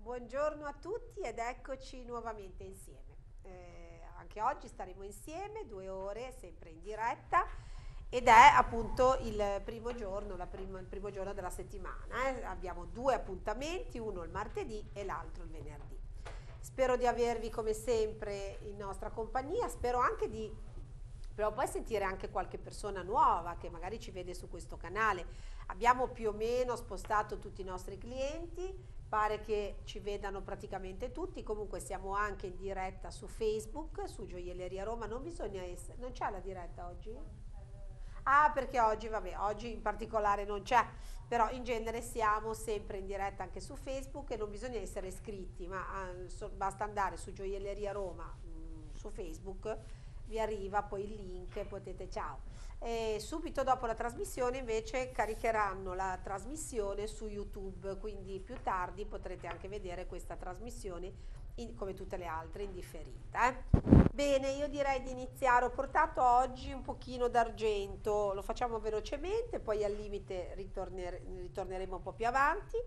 buongiorno a tutti ed eccoci nuovamente insieme. Anche oggi staremo insieme 2 ore, sempre in diretta, ed è appunto il primo giorno, il primo giorno della settimana. Abbiamo 2 appuntamenti, uno il martedì e l'altro il venerdì. Spero di avervi come sempre in nostra compagnia, spero anche di però poi sentire anche qualche persona nuova che magari ci vede su questo canale. Abbiamo più o meno spostato tutti i nostri clienti, pare che ci vedano praticamente tutti. Comunque siamo anche in diretta su Facebook, su Gioielleria Roma. Non bisogna essere, non c'è la diretta oggi? Ah, perché oggi, vabbè, oggi in particolare non c'è, però in genere siamo sempre in diretta anche su Facebook e non bisogna essere iscritti, ma basta andare su Gioielleria Roma su Facebook, vi arriva poi il link, potete, ciao. E subito dopo la trasmissione invece caricheranno la trasmissione su YouTube, quindi più tardi potrete anche vedere questa trasmissione come tutte le altre in differita. Bene, io direi di iniziare. Ho portato oggi un pochino d'argento, lo facciamo velocemente, poi al limite ritorneremo un po' più avanti.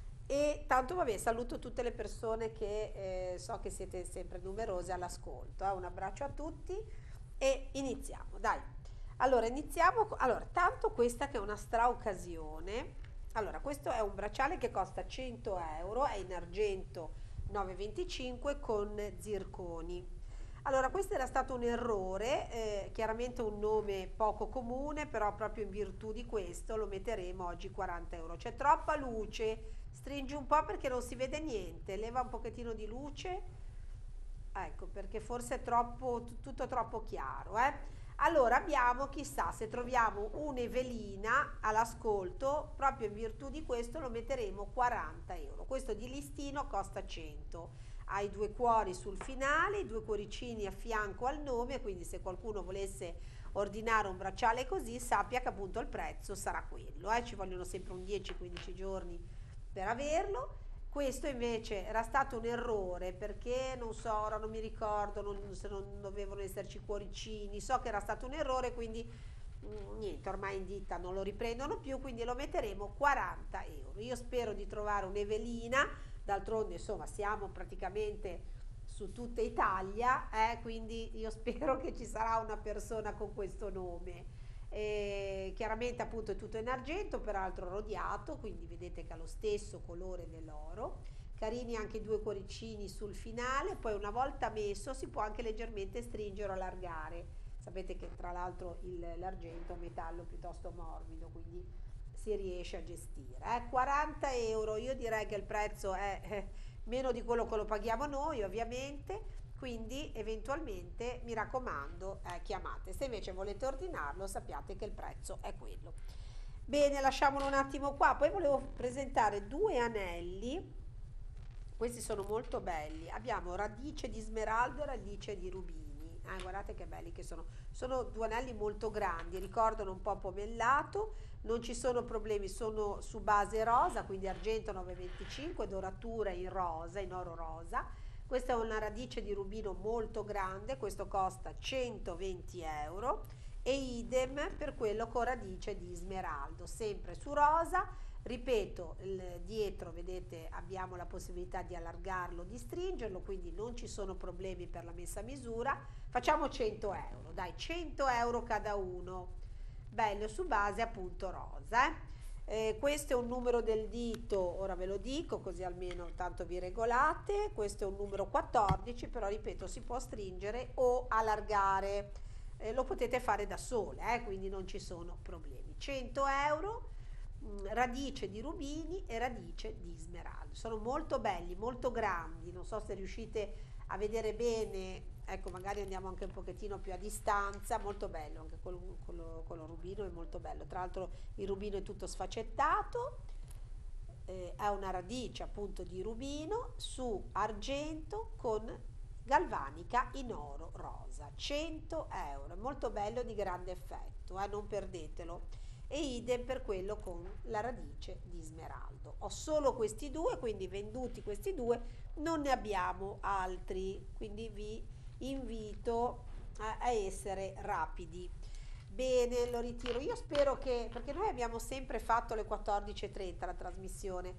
E tanto vabbè, saluto tutte le persone che so che siete sempre numerose all'ascolto. Un abbraccio a tutti e iniziamo, dai. Allora, iniziamo. Allora, tanto questa che è una straoccasione. Allora, questo è un bracciale che costa 100 euro, è in argento 9,25 con zirconi. Allora, questo era stato un errore, chiaramente un nome poco comune, però proprio in virtù di questo lo metteremo oggi 40 euro. C'è troppa luce, stringi un po' perché non si vede niente, leva un pochettino di luce, ecco, perché forse è troppo, tutto troppo chiaro, Allora abbiamo, chissà, se troviamo un'Evelina all'ascolto, proprio in virtù di questo lo metteremo 40 euro. Questo di listino costa 100. Ha i 2 cuori sul finale, i 2 cuoricini a fianco al nome, quindi se qualcuno volesse ordinare un bracciale così sappia che appunto il prezzo sarà quello, ci vogliono sempre un 10-15 giorni per averlo. Questo invece era stato un errore perché non so, ora non mi ricordo se non dovevano esserci cuoricini, so che era stato un errore, quindi niente, ormai in ditta non lo riprendono più, quindi lo metteremo 40 euro. Io spero di trovare un'Evelina, d'altronde insomma siamo praticamente su tutta Italia, quindi io spero che ci sarà una persona con questo nome. Chiaramente appunto è tutto in argento, peraltro rodiato, quindi vedete che ha lo stesso colore dell'oro. Carini anche i 2 cuoricini sul finale, poi una volta messo si può anche leggermente stringere o allargare. Sapete che tra l'altro l'argento è un metallo piuttosto morbido, quindi si riesce a gestire. 40 euro, io direi che il prezzo è meno di quello che lo paghiamo noi ovviamente, quindi eventualmente mi raccomando chiamate. Se invece volete ordinarlo sappiate che il prezzo è quello. Bene, lasciamolo un attimo qua. Poi volevo presentare 2 anelli, questi sono molto belli. Abbiamo radice di smeraldo e radice di rubini. Guardate che belli che sono 2 anelli molto grandi, ricordano un po' pomellato, non ci sono problemi, sono su base rosa, quindi argento 9,25, doratura in rosa, in oro rosa. Questa è una radice di rubino molto grande, questo costa 120 euro, e idem per quello con radice di smeraldo, sempre su rosa. Ripeto, dietro vedete abbiamo la possibilità di allargarlo, di stringerlo, quindi non ci sono problemi per la messa a misura. Facciamo 100 euro, dai, 100 euro cada uno, bello su base appunto rosa. Questo è un numero del dito, ora ve lo dico così almeno tanto vi regolate. Questo è un numero 14, però ripeto si può stringere o allargare, lo potete fare da sole, quindi non ci sono problemi. 100 euro, radice di rubini e radice di smeraldo, sono molto belli, molto grandi, non so se riuscite a vedere bene, ecco magari andiamo anche un pochettino più a distanza, molto bello anche quello rubino, è molto bello, tra l'altro il rubino è tutto sfaccettato, ha una radice appunto di rubino su argento con galvanica in oro rosa. 100 euro, molto bello, di grande effetto, non perdetelo. E idem per quello con la radice di smeraldo. Ho solo questi due, quindi venduti questi due, non ne abbiamo altri, quindi vi invito a essere rapidi. Bene, lo ritiro. Io spero che, perché noi abbiamo sempre fatto alle 14:30 la trasmissione,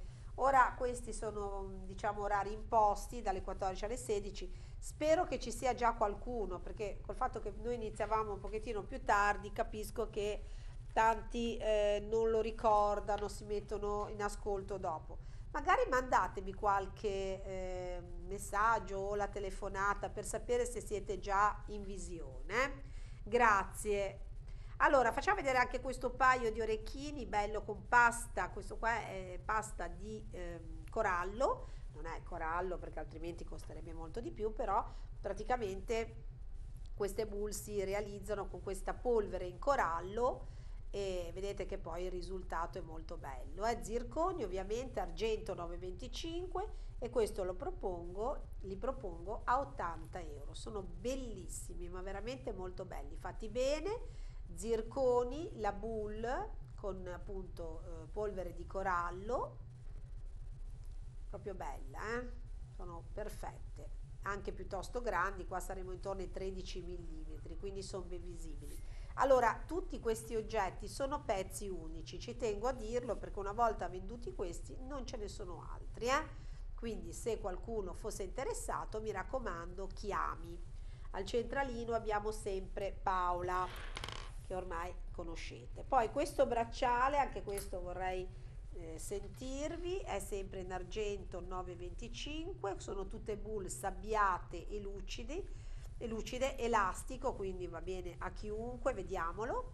Ora questi sono, diciamo, orari imposti dalle 14 alle 16. Spero che ci sia già qualcuno, perché col fatto che noi iniziavamo un pochettino più tardi, capisco che tanti non lo ricordano, si mettono in ascolto dopo. Magari mandatemi qualche messaggio o la telefonata per sapere se siete già in visione. Grazie. Allora, facciamo vedere anche questo paio di orecchini, bello con pasta. Questo qua è pasta di corallo, non è corallo perché altrimenti costerebbe molto di più, però praticamente queste boule si realizzano con questa polvere in corallo e vedete che poi il risultato è molto bello. Zirconio ovviamente, argento 9,25 e questo li propongo a 80 euro. Sono bellissimi, ma veramente molto belli, fatti bene. Zirconi, la boule con appunto polvere di corallo, proprio bella, sono perfette, anche piuttosto grandi, qua saremo intorno ai 13 mm, quindi sono ben visibili. Allora, tutti questi oggetti sono pezzi unici, ci tengo a dirlo perché una volta venduti questi non ce ne sono altri, quindi se qualcuno fosse interessato, mi raccomando, chiami. Al centralino abbiamo sempre Paola, che ormai conoscete. Poi questo bracciale, anche questo vorrei sentirvi, è sempre in argento 9,25, sono tutte boule sabbiate e lucide, elastico, quindi va bene a chiunque, vediamolo.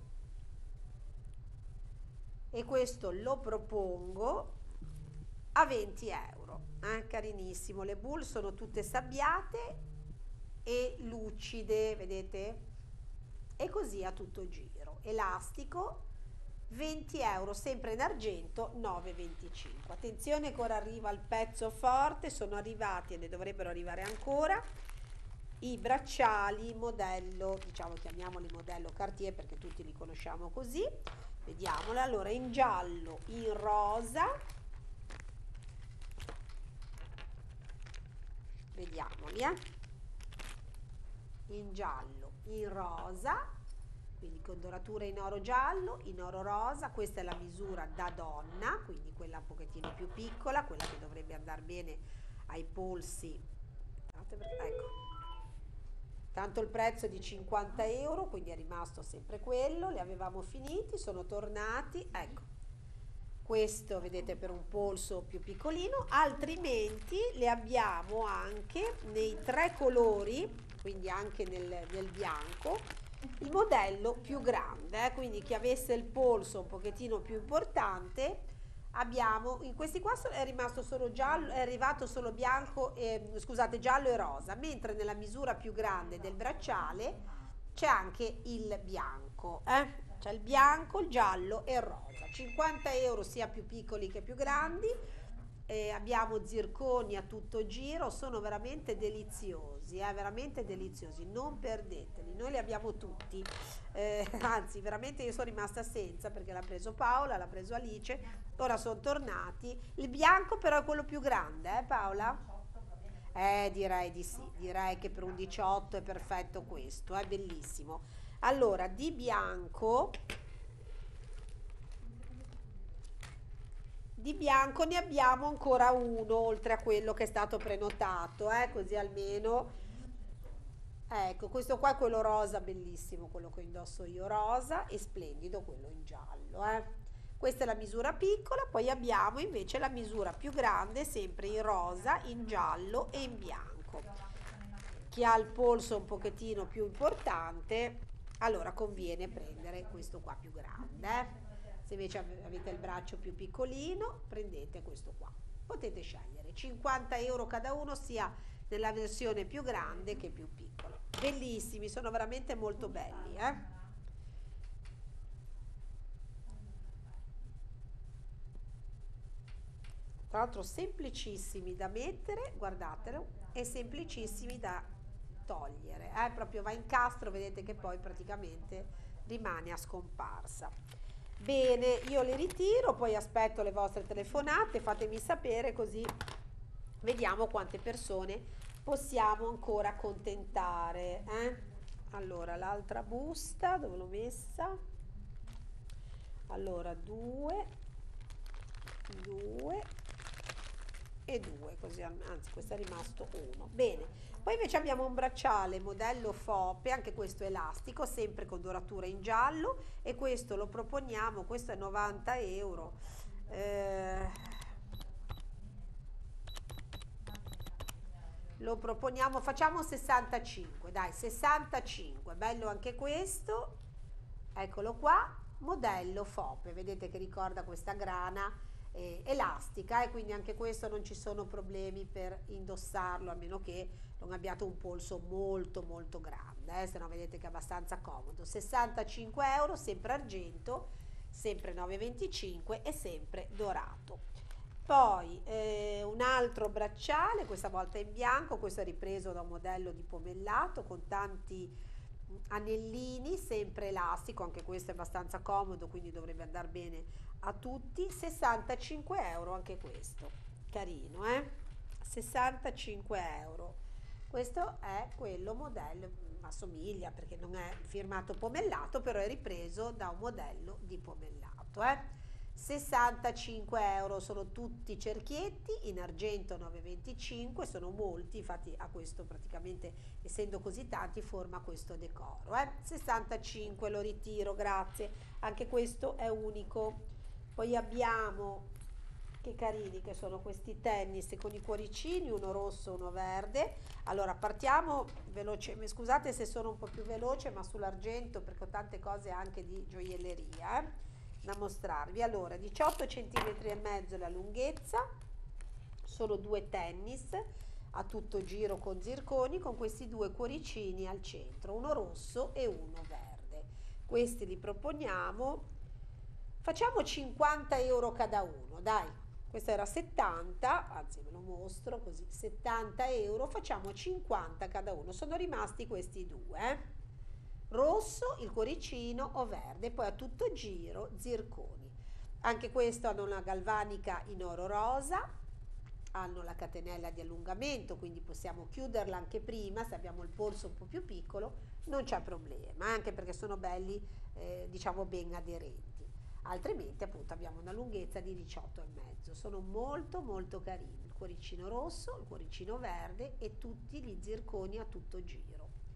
E questo lo propongo a 20 euro, carinissimo. Le boule sono tutte sabbiate e lucide, vedete? E così a tutto giro, elastico, 20 euro, sempre in argento, 9,25. Attenzione che ora arriva il pezzo forte, sono arrivati e ne dovrebbero arrivare ancora i bracciali modello, diciamo, chiamiamoli modello Cartier perché tutti li conosciamo così. Vediamoli, allora, in giallo, in rosa, vediamoli, in giallo, in rosa, quindi con doratura in oro giallo, in oro rosa. Questa è la misura da donna, quindi quella un pochettino più piccola, quella che dovrebbe andare bene ai polsi. Ecco, tanto il prezzo è di 50 euro, quindi è rimasto sempre quello. Li avevamo finiti, sono tornati, ecco, questo vedete per un polso più piccolino, altrimenti le abbiamo anche nei 3 colori, quindi anche nel bianco, il modello più grande, quindi chi avesse il polso un pochettino più importante. Abbiamo in questi qua è rimasto solo giallo, è arrivato solo bianco, scusate, giallo e rosa, mentre nella misura più grande del bracciale c'è anche il bianco, c'è il bianco, il giallo e il rosa. 50 euro sia più piccoli che più grandi. Abbiamo zirconi a tutto giro, sono veramente deliziosi, veramente deliziosi, non perdeteli, noi li abbiamo tutti, anzi veramente io sono rimasta senza perché l'ha preso Paola, l'ha preso Alice, ora sono tornati. Il bianco però è quello più grande, Paola? Direi di sì, direi che per un 18 è perfetto questo, è bellissimo. Allora, di bianco ne abbiamo ancora uno oltre a quello che è stato prenotato, così almeno. Ecco, questo qua è quello rosa, bellissimo, quello che indosso io rosa, e splendido quello in giallo, Questa è la misura piccola, poi abbiamo invece la misura più grande, sempre in rosa, in giallo e in bianco. Chi ha il polso un pochettino più importante, allora conviene prendere questo qua più grande, Se invece avete il braccio più piccolino, prendete questo qua. Potete scegliere 50 euro cada uno, sia nella versione più grande che più piccola. Bellissimi, sono veramente molto belli, Tra l'altro semplicissimi da mettere, guardatelo, e semplicissimi da togliere, proprio va in castro, vedete che poi praticamente rimane a scomparsa. Bene, io li ritiro, poi aspetto le vostre telefonate, fatemi sapere così vediamo quante persone possiamo ancora accontentare, Allora, l'altra busta, dove l'ho messa? Allora, 2, e 2, così anzi questo è rimasto 1. Bene, poi invece abbiamo un bracciale modello Fope, anche questo elastico, sempre con doratura in giallo, e questo lo proponiamo, questo è 90 euro. Lo proponiamo, facciamo 65, dai, 65, bello anche questo, eccolo qua, modello Fope, vedete che ricorda questa grana elastica, e quindi anche questo non ci sono problemi per indossarlo, a meno che non abbiate un polso molto molto grande, se no vedete che è abbastanza comodo. 65 euro, sempre argento, sempre 9,25 e sempre dorato. Poi un altro bracciale, questa volta in bianco, questo è ripreso da un modello di pomellato con tanti anellini, sempre elastico, anche questo è abbastanza comodo, quindi dovrebbe andare bene a tutti. 65 euro anche questo, carino, 65 euro. Questo è quello modello, assomiglia perché non è firmato pomellato, però è ripreso da un modello di pomellato, 65 euro, sono tutti cerchietti in argento 9,25, sono molti, infatti a questo praticamente, essendo così tanti, forma questo decoro, 65 lo ritiro, grazie, anche questo è unico. Poi abbiamo, che carini che sono questi tennis con i cuoricini, uno rosso, uno verde. Allora partiamo veloce, scusate se sono un po' più veloce, ma sull'argento, perché ho tante cose anche di gioielleria da mostrarvi. Allora, 18 cm e mezzo la lunghezza, sono due tennis a tutto giro con zirconi, con questi due cuoricini al centro, uno rosso e uno verde. Questi li proponiamo, facciamo 50 euro cada uno, dai, questo era 70, anzi ve lo mostro così, 70 euro, facciamo 50 cada uno, sono rimasti questi due, rosso il cuoricino o verde, poi a tutto giro zirconi. Anche questo hanno una galvanica in oro rosa, hanno la catenella di allungamento, quindi possiamo chiuderla anche prima, se abbiamo il polso un po' più piccolo non c'è problema, anche perché sono belli, diciamo ben aderenti. Altrimenti appunto abbiamo una lunghezza di 18,5, sono molto molto carini, il cuoricino rosso, il cuoricino verde e tutti gli zirconi a tutto giro.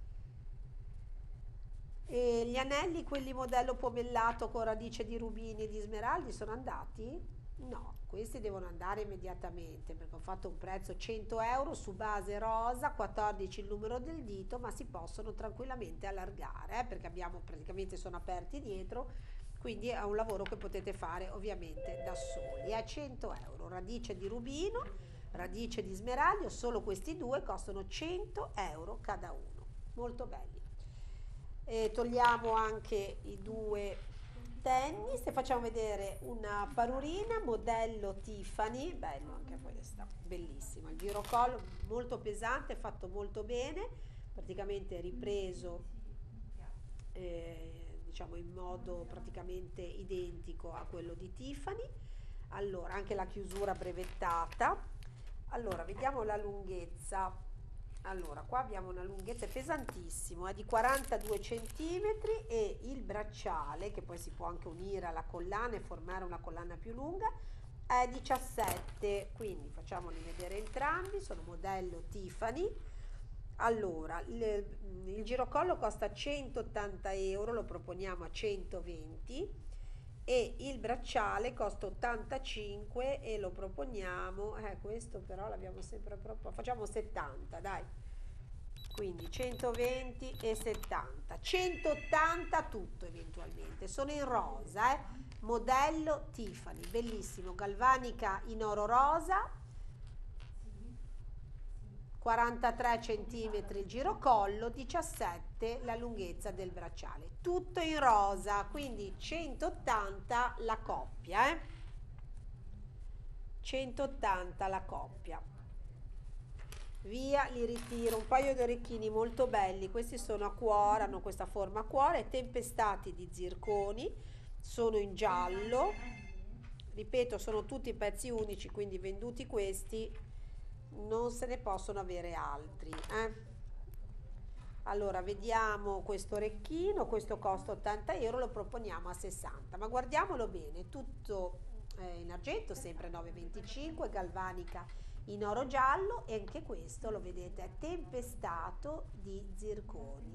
E gli anelli, quelli modello pomellato con radice di rubini e di smeraldi, sono andati? No, questi devono andare immediatamente, perché ho fatto un prezzo 100 euro su base rosa, 14 il numero del dito, ma si possono tranquillamente allargare, perché abbiamo praticamente, sono aperti dietro, quindi è un lavoro che potete fare ovviamente da soli. È 100 euro, radice di rubino, radice di smeraldo, solo questi due costano 100 euro cada uno, molto belli. Togliamo anche i due tennis e facciamo vedere una parurina modello Tiffany, bello anche questa, bellissima, il girocollo molto pesante, fatto molto bene, praticamente ripreso diciamo in modo praticamente identico a quello di Tiffany. Allora anche la chiusura brevettata. Allora vediamo la lunghezza. Allora qua abbiamo una lunghezza pesantissima, di 42 cm, e il bracciale, che poi si può anche unire alla collana e formare una collana più lunga, è 17, quindi facciamoli vedere entrambi, sono modello Tiffany. Allora il girocollo costa 180 euro, lo proponiamo a 120, e il bracciale costa 85 e lo proponiamo, questo però l'abbiamo sempre proprio, facciamo 70, dai, quindi 120 e 70, 180 tutto eventualmente, sono in rosa, modello Tiffany, bellissimo, galvanica in oro rosa, 43 cm il girocollo, 17 la lunghezza del bracciale, tutto in rosa, quindi 180 la coppia, 180 la coppia. Via, li ritiro, un paio di orecchini molto belli, questi sono a cuore, hanno questa forma a cuore, tempestati di zirconi, sono in giallo, ripeto, sono tutti pezzi unici, quindi venduti questi non se ne possono avere altri, Allora vediamo questo orecchino, questo costa 80 euro, lo proponiamo a 60, ma guardiamolo bene, tutto in argento, sempre 9,25, galvanica in oro giallo, e anche questo lo vedete è tempestato di zirconi,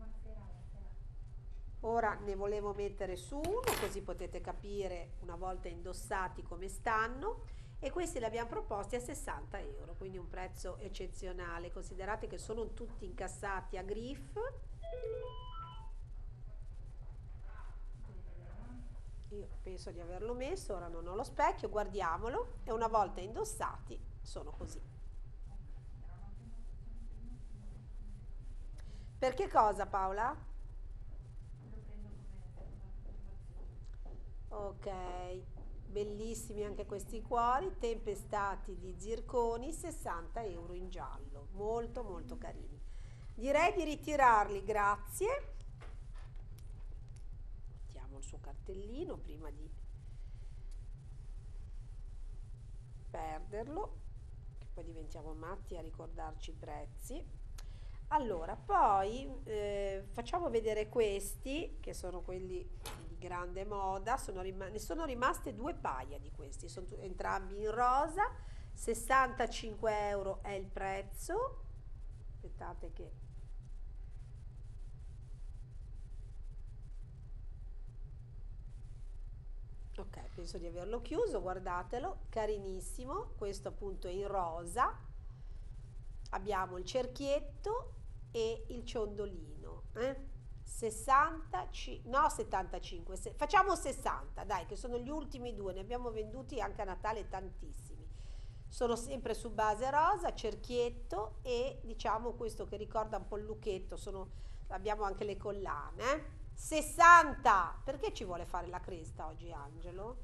Ora ne volevo mettere su uno così potete capire una volta indossati come stanno, e questi li abbiamo proposti a 60 euro, quindi un prezzo eccezionale. Considerate che sono tutti incassati a Griff. Io penso di averlo messo, ora non ho lo specchio, guardiamolo, e una volta indossati sono così. Per che cosa, Paola? Ok, bellissimi anche questi cuori, tempestati di zirconi, 60 euro in giallo, molto molto carini. Direi di ritirarli, grazie. Mettiamo il suo cartellino prima di perderlo, che poi diventiamo matti a ricordarci i prezzi. Allora, poi facciamo vedere questi, che sono quelli di grande moda. Ne sono rimaste 2 paia di questi, sono entrambi in rosa, 65 euro è il prezzo. Aspettate che... Ok, penso di averlo chiuso, guardatelo, carinissimo, questo appunto è in rosa. Abbiamo il cerchietto e il ciondolino, 75, facciamo 60, dai, che sono gli ultimi 2, ne abbiamo venduti anche a Natale tantissimi. Sono sempre su base rosa, cerchietto, e diciamo questo che ricorda un po' il lucchetto, abbiamo anche le collane, 60! Perché ci vuole fare la cresta oggi, Angelo?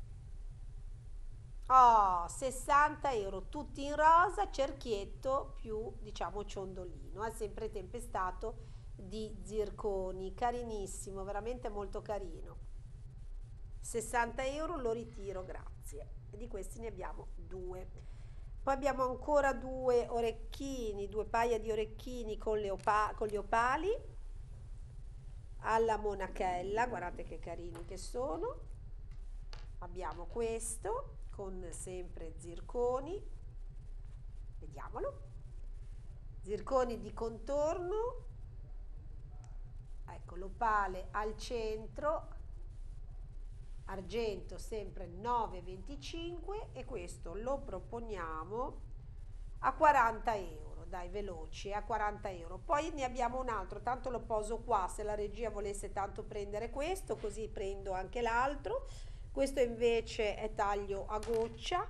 Oh, 60 euro, tutti in rosa, cerchietto più, diciamo, ciondolino, è sempre tempestato di zirconi, carinissimo, veramente molto carino. 60 euro, lo ritiro, grazie. E di questi ne abbiamo 2. Poi abbiamo ancora 2 orecchini, 2 paia di orecchini con gli opali alla monachella, guardate che carini che sono. Abbiamo questo con sempre zirconi, vediamolo, zirconi di contorno, ecco l'opale al centro, argento sempre 9,25, e questo lo proponiamo a 40 euro, dai, veloci, a 40 euro. Poi ne abbiamo un altro, tanto lo poso qua, se la regia volesse tanto prendere questo, così prendo anche l'altro. Questo invece è taglio a goccia,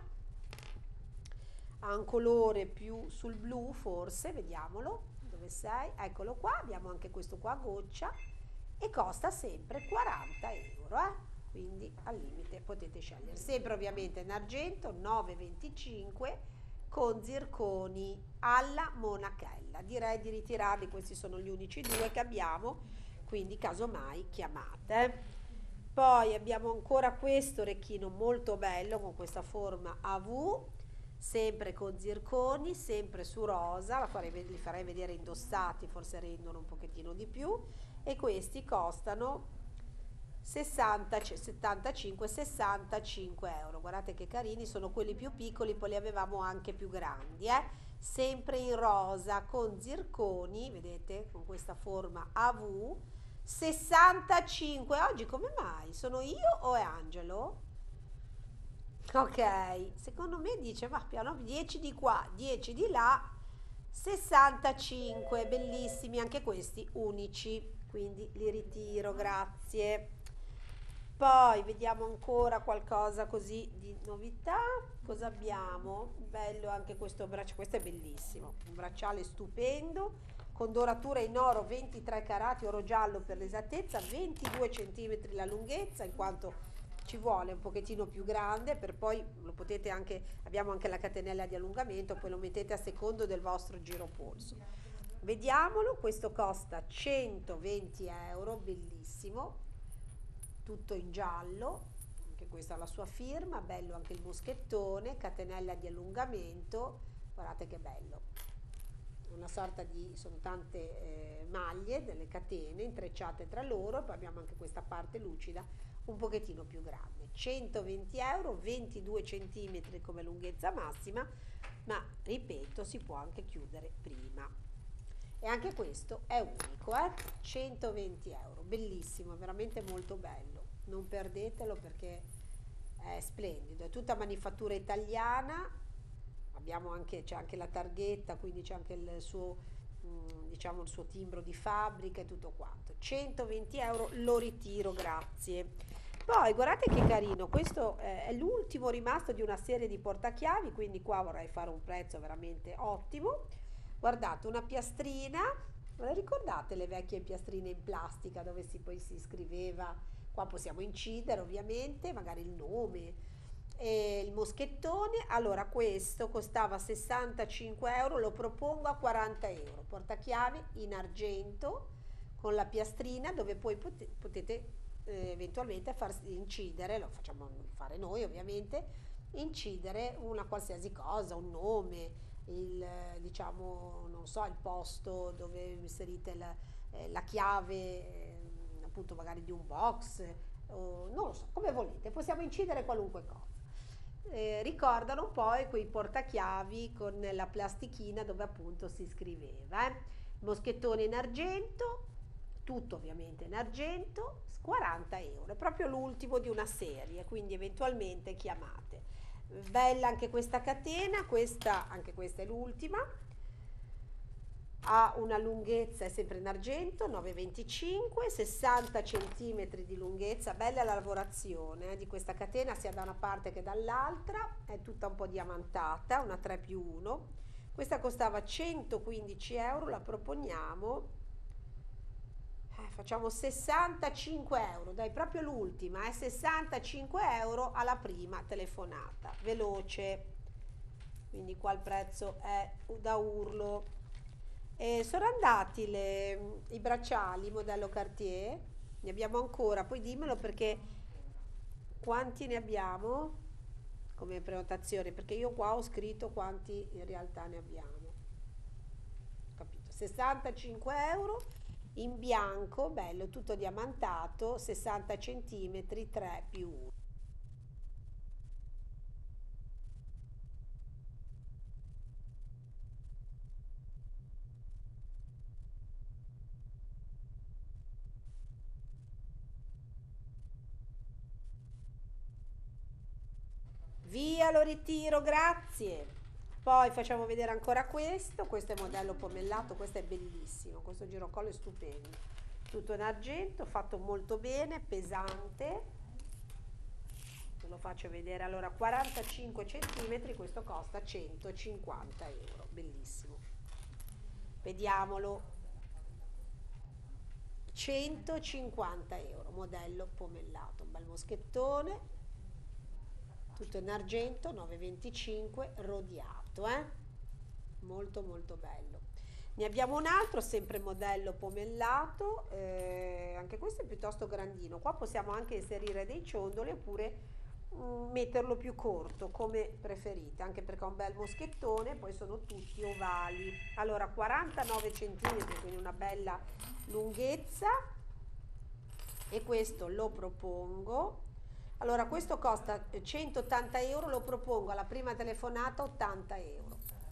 ha un colore più sul blu forse, vediamolo, dove sei? Eccolo qua, abbiamo anche questo qua a goccia, e costa sempre 40 euro, quindi al limite potete scegliere. Sempre ovviamente in argento, 9,25, con zirconi alla monachella. Direi di ritirarli, questi sono gli unici 2 che abbiamo, quindi casomai chiamate. Poi abbiamo ancora questo orecchino molto bello con questa forma a V, sempre con zirconi, sempre su rosa, li farei vedere indossati, forse rendono un pochettino di più, e questi costano 65 euro. Guardate che carini, sono quelli più piccoli, poi li avevamo anche più grandi, sempre in rosa con zirconi, vedete, con questa forma a V. 65, oggi come mai? Sono io o è Angelo? Ok, secondo me dice, ma piano 10 di qua, 10 di là, 65, bellissimi anche questi, unici, quindi li ritiro, grazie. Poi vediamo ancora qualcosa così di novità. Cosa abbiamo? Bello anche questo bracciale, questo è bellissimo, un bracciale stupendo, con doratura in oro 23 carati, oro giallo per l'esattezza, 22 cm la lunghezza, in quanto ci vuole un pochettino più grande, per poi lo potete anche, abbiamo anche la catenella di allungamento, poi lo mettete a secondo del vostro giropolso. Vediamolo, questo costa 120 euro, bellissimo, tutto in giallo, anche questa ha la sua firma, bello anche il moschettone, catenella di allungamento, guardate che bello. Una sorta di, sono tante maglie, delle catene intrecciate tra loro, e poi abbiamo anche questa parte lucida un pochettino più grande. 120 euro, 22 cm come lunghezza massima, ma ripeto, si può anche chiudere prima. E anche questo è unico, 120 euro, bellissimo, veramente molto bello, non perdetelo perché è splendido, è tutta manifattura italiana, abbiamo anche, c'è anche la targhetta, quindi c'è anche il suo, diciamo, il suo timbro di fabbrica e tutto quanto. 120 euro, lo ritiro, grazie. Poi guardate che carino, questo è l'ultimo rimasto di una serie di portachiavi, quindi qua vorrei fare un prezzo veramente ottimo. Guardate, una piastrina, ve le ricordate le vecchie piastrine in plastica dove poi si scriveva, qua possiamo incidere ovviamente, magari il nome, e il moschettone. Allora questo costava 65 euro, lo propongo a 40 euro, portachiavi in argento con la piastrina dove poi potete eventualmente far incidere, lo facciamo fare noi ovviamente, incidere una qualsiasi cosa, un nome, il, diciamo, non so, il posto dove inserite la chiave, appunto magari di un box, o non lo so, come volete, possiamo incidere qualunque cosa. Ricordano poi quei portachiavi con la plastichina dove appunto si scriveva. Moschettone in argento, tutto ovviamente in argento, 40 euro, è proprio l'ultimo di una serie, quindi eventualmente chiamate. Bella anche questa catena, anche questa è l'ultima, ha una lunghezza, è sempre in argento, 9,25, 60 cm di lunghezza, bella la lavorazione di questa catena sia da una parte che dall'altra, è tutta un po' diamantata, una 3+1, questa costava 115 euro, la proponiamo, facciamo 65 euro, dai, proprio l'ultima, 65 euro alla prima telefonata, veloce, quindi qua il prezzo è da urlo. Sono andati i bracciali modello Cartier, ne abbiamo ancora, poi dimmelo perché quanti ne abbiamo come prenotazione, perché io qua ho scritto quanti in realtà ne abbiamo, capito? 65 euro in bianco, bello, tutto diamantato, 60 cm, 3+1. Via, lo ritiro, grazie. Poi facciamo vedere ancora questo è modello pomellato, questo è bellissimo, questo girocollo è stupendo, tutto in argento, fatto molto bene, pesante, ve lo faccio vedere, allora 45 cm, questo costa 150 euro, bellissimo, vediamolo, 150 euro, modello pomellato, un bel moschettone, tutto in argento, 9,25, rodiato, molto molto bello. Ne abbiamo un altro, sempre modello pomellato, anche questo è piuttosto grandino, qua possiamo anche inserire dei ciondoli oppure metterlo più corto come preferite, anche perché è un bel moschettone, poi sono tutti ovali. Allora 49 cm, quindi una bella lunghezza, e questo lo propongo. Allora questo costa 180 euro, lo propongo alla prima telefonata 80 euro.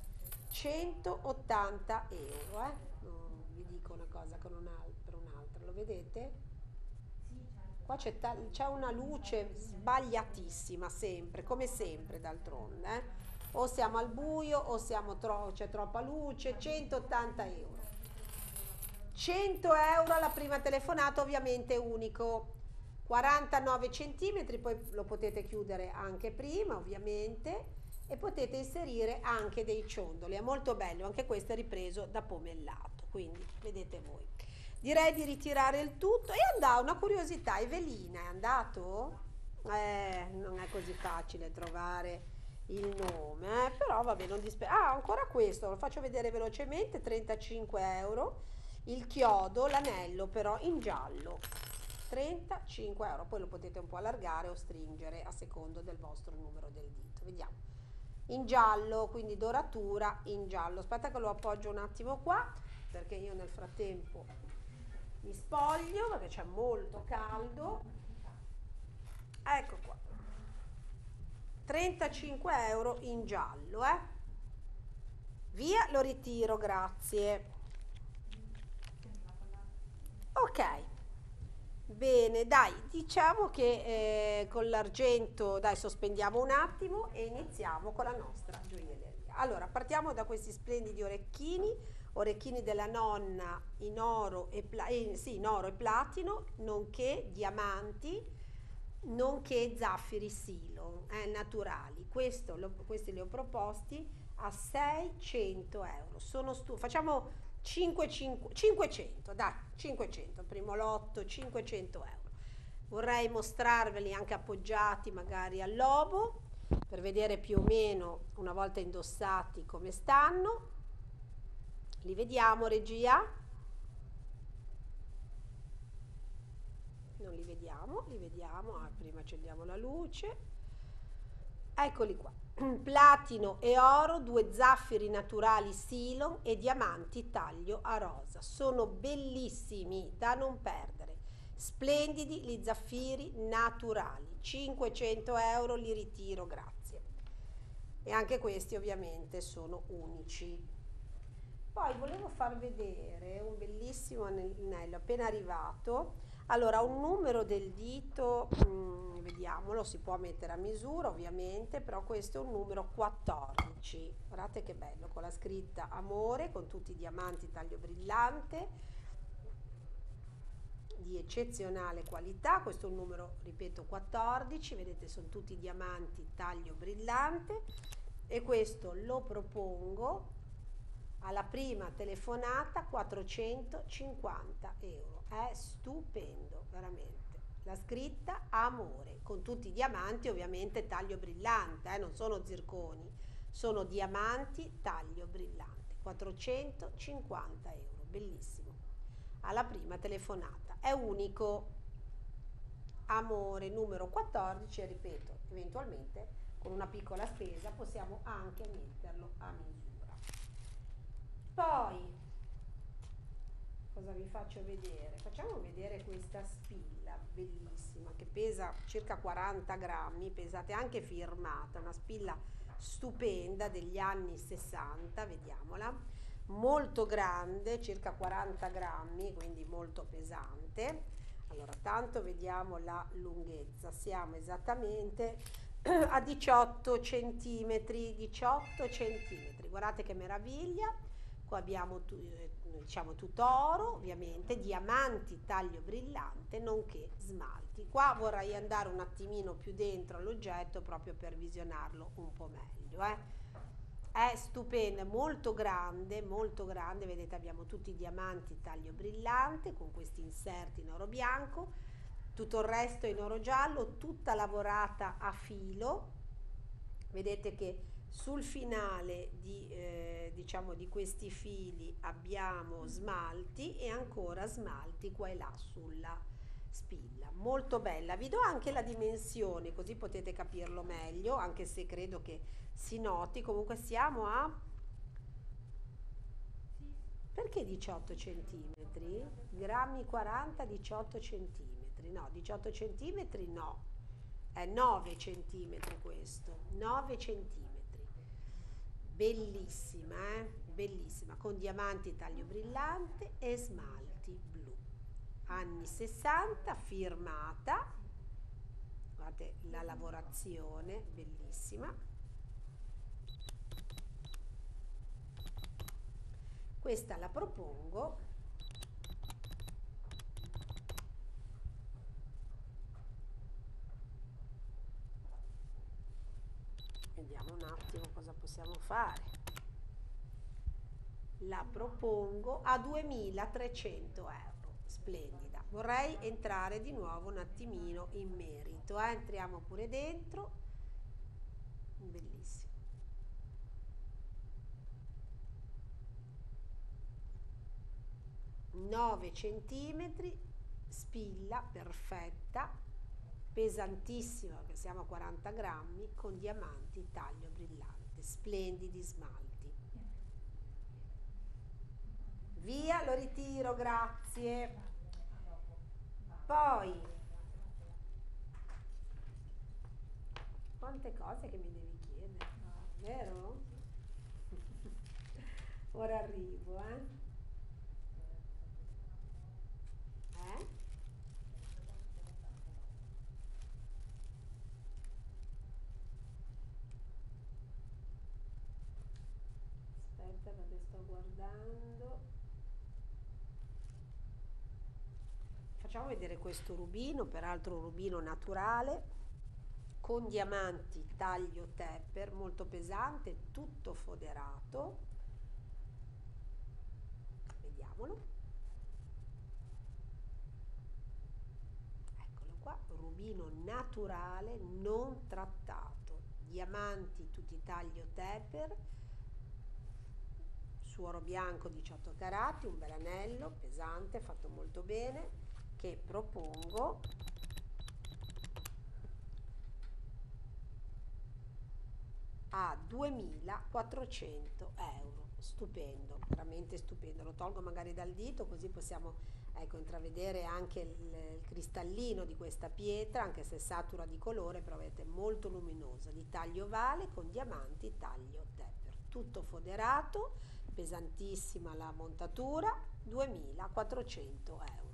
180 euro, non vi dico una cosa per un'altra, lo vedete? Qua c'è una luce sbagliatissima sempre, come sempre d'altronde, o siamo al buio o c'è troppa luce, 180 euro. 100 euro alla prima telefonata, ovviamente unico. 49 cm, poi lo potete chiudere anche prima ovviamente e potete inserire anche dei ciondoli, è molto bello, anche questo è ripreso da pomellato, quindi vedete voi. Direi di ritirare il tutto e andà una curiosità, Evelina è andato? Non è così facile trovare il nome, però vabbè, non ancora questo, lo faccio vedere velocemente, 35 euro, il chiodo, l'anello però in giallo, 35 euro, poi lo potete un po' allargare o stringere a secondo del vostro numero del dito, vediamo, in giallo, quindi doratura in giallo, aspetta che lo appoggio un attimo qua, perché io nel frattempo mi spoglio, perché c'è molto caldo, ecco qua, 35 euro in giallo, lo ritiro, grazie. Ok, bene, dai, diciamo che con l'argento, dai, sospendiamo un attimo e iniziamo con la nostra gioielleria. Allora, partiamo da questi splendidi orecchini della nonna in oro e, sì, in oro e platino, nonché diamanti, nonché zaffiri silo, naturali. Questi li ho proposti a 600 euro. Facciamo 500, dai, 500, primo lotto, 500 euro. Vorrei mostrarveli anche appoggiati magari al lobo, per vedere più o meno, una volta indossati, come stanno. Li vediamo, regia? Non li vediamo, prima accendiamo la luce. Eccoli qua. Platino e oro, 2 zaffiri naturali Silon e diamanti taglio a rosa. Sono bellissimi, da non perdere. Splendidi gli zaffiri naturali. 500 euro li ritiro, grazie. E anche questi ovviamente sono unici. Poi volevo far vedere un bellissimo anello appena arrivato. Allora, un numero del dito, vediamolo, si può mettere a misura ovviamente, però questo è un numero 14. Guardate che bello, con la scritta amore, con tutti i diamanti taglio brillante, di eccezionale qualità. Questo è un numero, ripeto, 14, vedete, sono tutti diamanti taglio brillante, e questo lo propongo alla prima telefonata 450 euro. È stupendo, veramente. La scritta amore, con tutti i diamanti, ovviamente taglio brillante, non sono zirconi, sono diamanti taglio brillante. 450 euro, bellissimo. Alla prima telefonata. È unico. Amore numero 14, e ripeto, eventualmente con una piccola spesa possiamo anche metterlo a misura. Poi, cosa vi faccio vedere? Facciamo vedere questa spilla bellissima che pesa circa 40 grammi, pesate anche firmata, una spilla stupenda degli anni 60, vediamola, molto grande, circa 40 grammi, quindi molto pesante. Allora, tanto vediamo la lunghezza, siamo esattamente a 18 centimetri, guardate che meraviglia. Qua abbiamo diciamo tutto oro, ovviamente, diamanti taglio brillante, nonché smalti. Qua vorrei andare un attimino più dentro all'oggetto proprio per visionarlo un po' meglio. È stupenda, molto grande, vedete, abbiamo tutti i diamanti taglio brillante con questi inserti in oro bianco, tutto il resto in oro giallo, tutta lavorata a filo. Vedete che sul finale diciamo di questi fili abbiamo smalti e ancora smalti qua e là sulla spilla. Molto bella. Vi do anche la dimensione così potete capirlo meglio, anche se credo che si noti. Comunque siamo a... Perché 18 centimetri? Grammi 40, 18 centimetri. No, 18 centimetri no. È 9 centimetri questo. 9 centimetri. Bellissima, bellissima, con diamanti taglio brillante e smalti blu. Anni 60, firmata. Guardate la lavorazione, bellissima. Questa la propongo. Vediamo un attimo cosa possiamo fare. La propongo a 2.300 euro. Splendida. Vorrei entrare di nuovo un attimino in merito. Entriamo pure dentro. Bellissimo. 9 centimetri, spilla perfetta, pesantissima perché siamo a 40 grammi, con diamanti taglio brillante, splendidi smalti. Via, lo ritiro, grazie. Poi, quante cose che mi devi chiedere, vero? Ora arrivo, Eh? Aspetta, perché sto guardando. Facciamo vedere questo rubino, peraltro un rubino naturale, con diamanti taglio tepper, molto pesante, tutto foderato. Vediamolo. Eccolo qua, rubino naturale, non trattato. Diamanti tutti taglio tepper, suoro bianco 18 carati, un bel anello pesante, fatto molto bene, che propongo a 2.400 euro. Stupendo, veramente stupendo. Lo tolgo magari dal dito così possiamo, ecco, intravedere anche il cristallino di questa pietra, anche se satura di colore, però vedete molto luminosa, di taglio ovale con diamanti taglio tepper. Tutto foderato, pesantissima la montatura, 2.400 euro.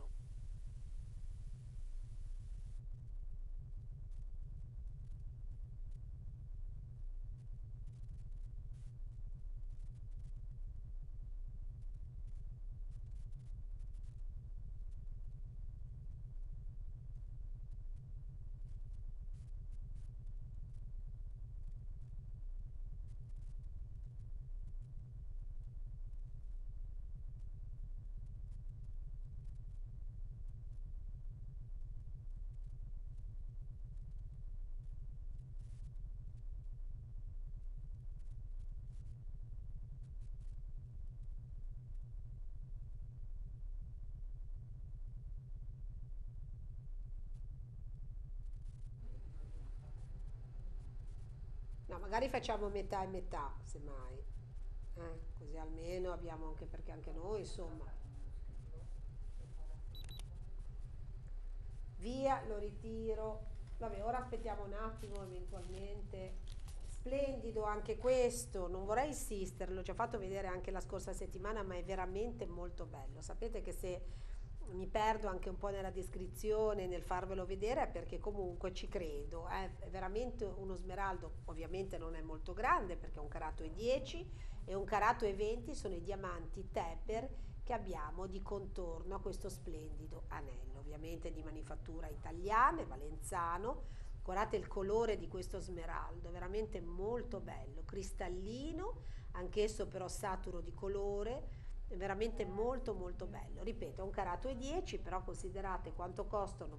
No, magari facciamo metà e metà, semmai. Così almeno abbiamo anche perché anche noi, insomma. Via, lo ritiro. Vabbè, ora aspettiamo un attimo eventualmente. Splendido anche questo, non vorrei insistere, l'ho già fatto vedere anche la scorsa settimana, ma è veramente molto bello. Sapete che se mi perdo anche un po' nella descrizione, nel farvelo vedere, è perché comunque ci credo. È veramente uno smeraldo, ovviamente non è molto grande perché è un carato e 10 e un carato e 20 sono i diamanti Tepper che abbiamo di contorno a questo splendido anello, ovviamente di manifattura italiana, valenzano. Guardate il colore di questo smeraldo, è veramente molto bello, cristallino, anch'esso però saturo di colore, è veramente molto molto bello. Ripeto, è un carato e 10, però considerate quanto costano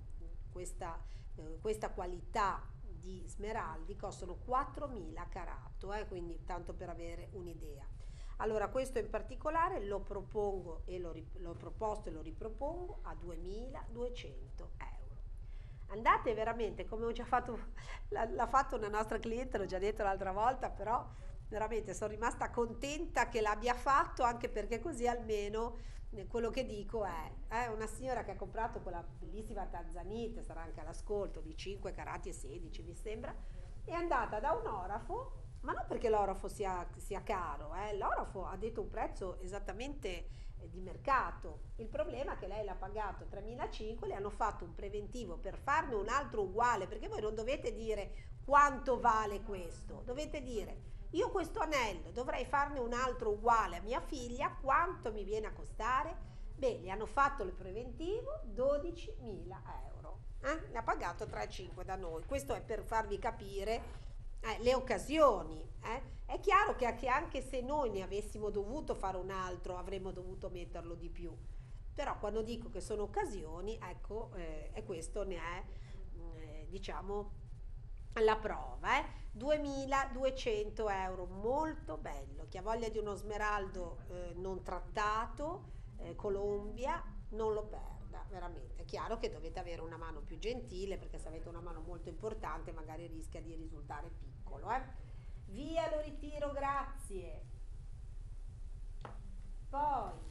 questa qualità di smeraldi, costano 4.000 carato, quindi tanto per avere un'idea. Allora, questo in particolare lo propongo e l'ho proposto e lo ripropongo a 2.200 euro. Andate veramente, come ho già fatto, l'ha fatto una nostra cliente, l'ho già detto l'altra volta, però veramente sono rimasta contenta che l'abbia fatto, anche perché così almeno quello che dico è una signora che ha comprato quella bellissima tanzanite, sarà anche all'ascolto, di 5 carati e 16 mi sembra, è andata da un orafo, ma non perché l'orafo sia caro, l'orafo ha detto un prezzo esattamente di mercato. Il problema è che lei l'ha pagato 3.500, le hanno fatto un preventivo per farne un altro uguale, perché voi non dovete dire quanto vale questo, dovete dire io questo anello dovrei farne un altro uguale a mia figlia, quanto mi viene a costare? Beh, gli hanno fatto il preventivo 12.000 euro. Ne ha pagato 3,5 da noi. Questo è per farvi capire le occasioni. È chiaro che anche se noi ne avessimo dovuto fare un altro, avremmo dovuto metterlo di più. Però quando dico che sono occasioni, ecco, e questo ne è, diciamo, la prova, 2.200 euro, molto bello. Chi ha voglia di uno smeraldo non trattato, Colombia, non lo perda, veramente. È chiaro che dovete avere una mano più gentile, perché se avete una mano molto importante magari rischia di risultare piccolo. Via, lo ritiro, grazie. Poi,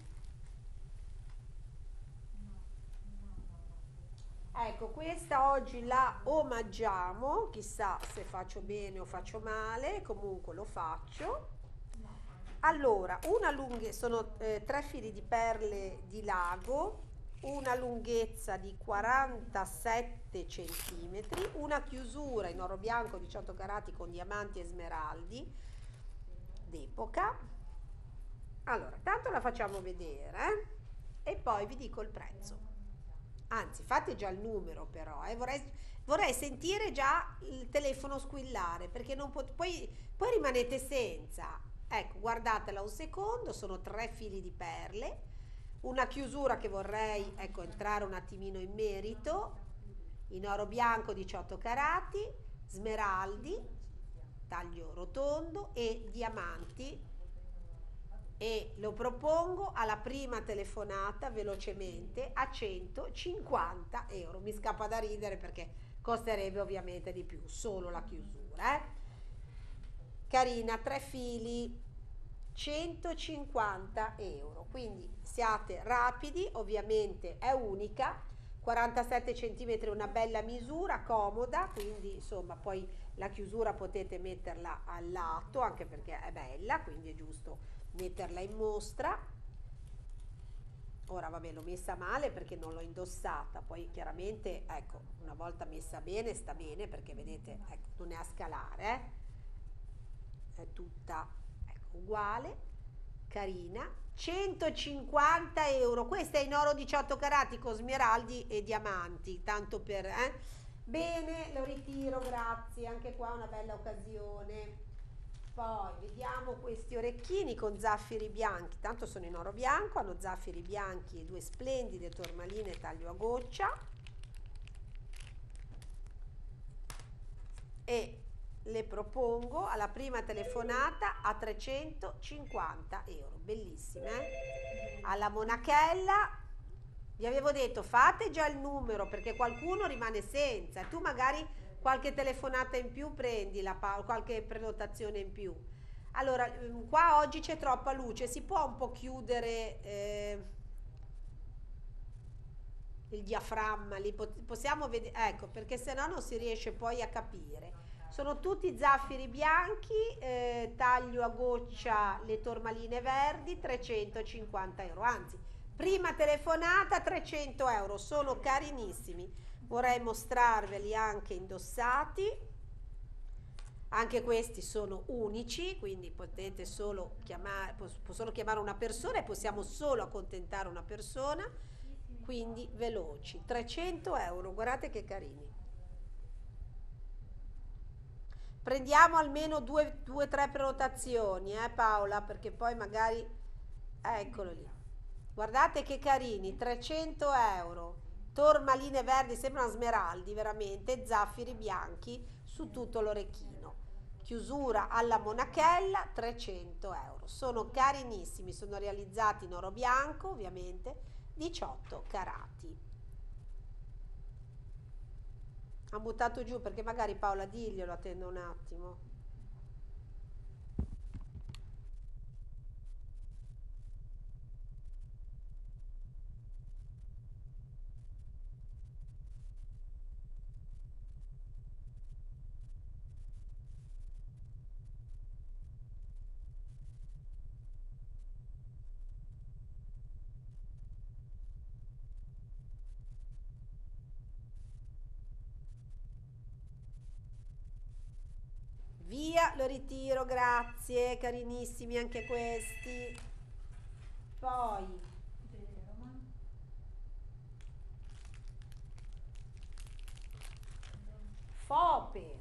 ecco, questa oggi la omaggiamo, chissà se faccio bene o faccio male, comunque lo faccio. Allora, sono 3 fili di perle di lago, una lunghezza di 47 centimetri, una chiusura in oro bianco 18 carati con diamanti e smeraldi d'epoca. Allora, tanto la facciamo vedere e poi vi dico il prezzo. Anzi, fate già il numero però, vorrei sentire già il telefono squillare perché non poi rimanete senza. Ecco, guardatela un secondo, sono 3 fili di perle, una chiusura che vorrei, ecco, entrare un attimino in merito, in oro bianco 18 carati, smeraldi, taglio rotondo e diamanti, e lo propongo alla prima telefonata velocemente a 150 euro. Mi scappa da ridere perché costerebbe ovviamente di più, solo la chiusura. Carina, 3 fili, 150 euro. Quindi siate rapidi, ovviamente è unica, 47 centimetri, una bella misura, comoda, quindi insomma poi la chiusura potete metterla al lato anche perché è bella, quindi è giusto metterla in mostra. Ora vabbè, l'ho messa male perché non l'ho indossata, poi chiaramente ecco, una volta messa bene sta bene perché vedete, ecco, non è a scalare, è tutta, ecco, uguale, carina. 150 euro, questa è in oro 18 carati con smeraldi e diamanti, tanto per bene, lo ritiro, grazie, anche qua una bella occasione. Poi vediamo questi orecchini con zaffiri bianchi, tanto sono in oro bianco, hanno zaffiri bianchi e 2 splendide tormaline taglio a goccia e le propongo alla prima telefonata a 350 euro, bellissime, alla monachella. Vi avevo detto fate già il numero perché qualcuno rimane senza e tu magari qualche telefonata in più prendila, qualche prenotazione in più. Allora, qua oggi c'è troppa luce, si può un po' chiudere il diaframma, lì possiamo vedere, ecco, perché sennò non si riesce poi a capire. Sono tutti zaffiri bianchi, taglio a goccia le tormaline verdi, 350 euro, anzi, prima telefonata 300 euro, sono carinissimi. Vorrei mostrarveli anche indossati, anche questi sono unici, quindi potete solo chiamare, solo chiamare una persona e possiamo solo accontentare una persona, quindi veloci. 300 euro, guardate che carini. Prendiamo almeno 2-3 prenotazioni, Paola, perché poi magari, eccolo lì. Guardate che carini, 300 euro. Tormaline verdi, sembrano smeraldi veramente, zaffiri bianchi su tutto l'orecchino. Chiusura alla monachella, 300 euro. Sono carinissimi, sono realizzati in oro bianco, ovviamente, 18 carati. Ha buttato giù perché magari Paola diglielo, attendo un attimo. Via, lo ritiro, grazie, carinissimi anche questi. Poi Fope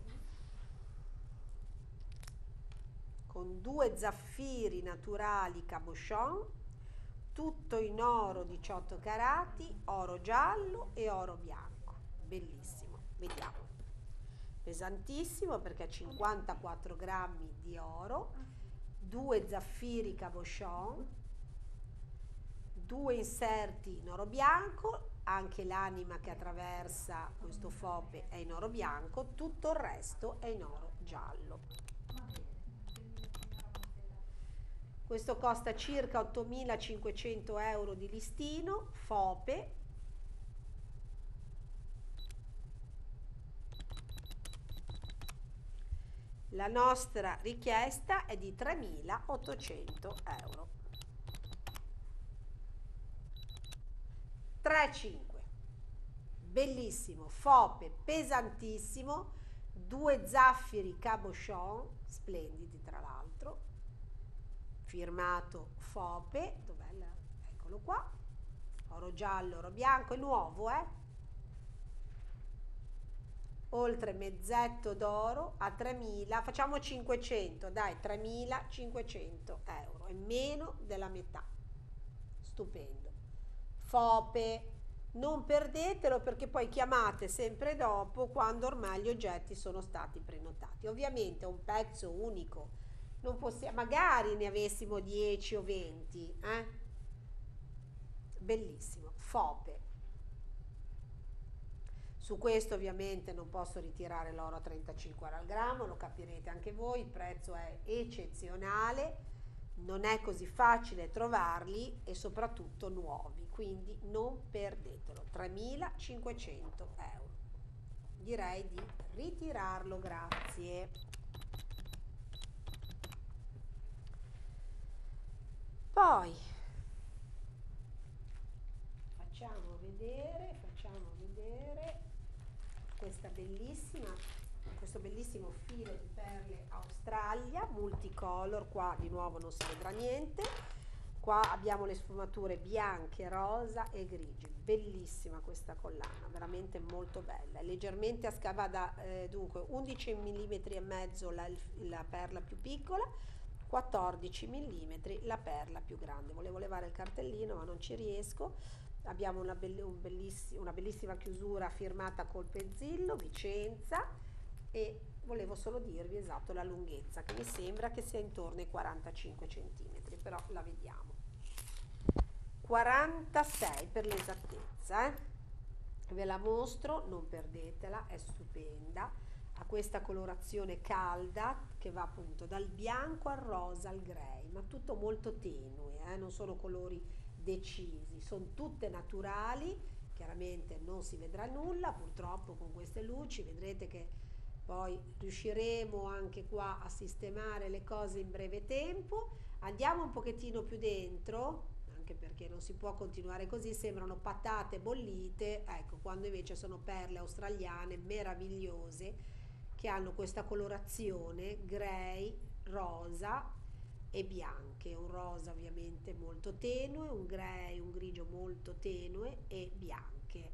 con 2 zaffiri naturali cabochon, tutto in oro 18 carati, oro giallo e oro bianco, bellissimo. Vediamo, pesantissimo perché ha 54 grammi di oro, 2 zaffiri cabochon, 2 inserti in oro bianco, anche l'anima che attraversa questo fope è in oro bianco, tutto il resto è in oro giallo. Questo costa circa 8.500 euro di listino, fope. La nostra richiesta è di 3.800 euro. 3,5. Bellissimo, fope, pesantissimo, 2 zaffiri cabochon, splendidi tra l'altro, firmato fope, dov'è eccolo qua, oro giallo, oro bianco, è nuovo, oltre mezzetto d'oro a 3.000, facciamo 500, dai, 3.500 euro, è meno della metà, stupendo. Fope, non perdetelo perché poi chiamate sempre dopo quando ormai gli oggetti sono stati prenotati. Ovviamente è un pezzo unico, non possiamo, magari ne avessimo 10 o 20, bellissimo, fope. Su questo ovviamente non posso ritirare l'oro a 35 euro al grammo, lo capirete anche voi, il prezzo è eccezionale, non è così facile trovarli e soprattutto nuovi, quindi non perdetelo, 3.500 euro. Direi di ritirarlo, grazie. Poi facciamo vedere questo bellissimo filo di perle Australia multicolor. Qua di nuovo non si vedrà niente, qua abbiamo le sfumature bianche, rosa e grigie, bellissima questa collana, veramente molto bella, è leggermente a scava dunque 11 mm e mezzo la perla più piccola, 14 mm la perla più grande. Volevo levare il cartellino ma non ci riesco. Abbiamo una bellissima chiusura firmata col Pezzillo, Vicenza, e volevo solo dirvi esatto la lunghezza, che mi sembra che sia intorno ai 45 cm, però la vediamo. 46 per l'esattezza, ve la mostro, non perdetela, è stupenda, ha questa colorazione calda che va appunto dal bianco al rosa al grey, ma tutto molto tenue, non sono colori decisi, sono tutte naturali, chiaramente non si vedrà nulla purtroppo con queste luci, vedrete che poi riusciremo anche qua a sistemare le cose in breve tempo. Andiamo un pochettino più dentro, anche perché non si può continuare così, sembrano patate bollite, ecco, quando invece sono perle australiane meravigliose che hanno questa colorazione grey, rosa e bianche, un rosa ovviamente molto tenue, un grey, un grigio molto tenue e bianche.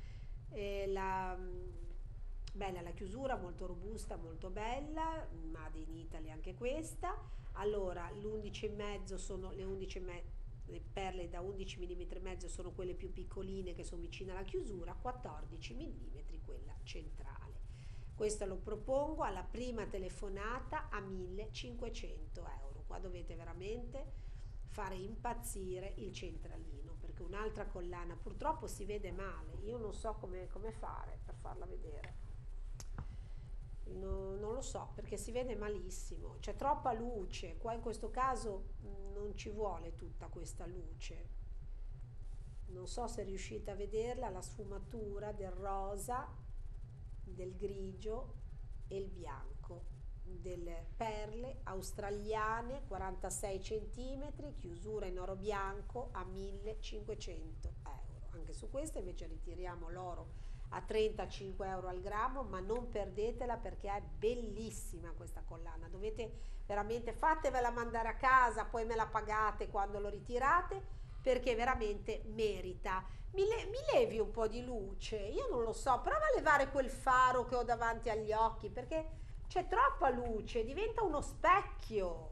Bella la chiusura, molto robusta, molto bella, Made in Italy anche questa. Allora, l'11,5 sono le perle da 11 mm e mezzo sono quelle più piccoline che sono vicine alla chiusura, 14 mm quella centrale. Questo lo propongo alla prima telefonata a 1.500 euro. Qua dovete veramente fare impazzire il centralino, perché un'altra collana purtroppo si vede male, io non so come fare per farla vedere, non lo so, perché si vede malissimo, c'è troppa luce, qua in questo caso non ci vuole tutta questa luce, non so se riuscite a vederla, la sfumatura del rosa, del grigio e il bianco, delle perle australiane 46 cm, chiusura in oro bianco a 1.500 euro. Anche su questa invece ritiriamo l'oro a 35 euro al grammo, ma non perdetela perché è bellissima questa collana, dovete veramente, fatevela mandare a casa, poi me la pagate quando lo ritirate, perché veramente merita. Mi levi un po' di luce, io non lo so, prova a levare quel faro che ho davanti agli occhi, perché c'è troppa luce, diventa uno specchio.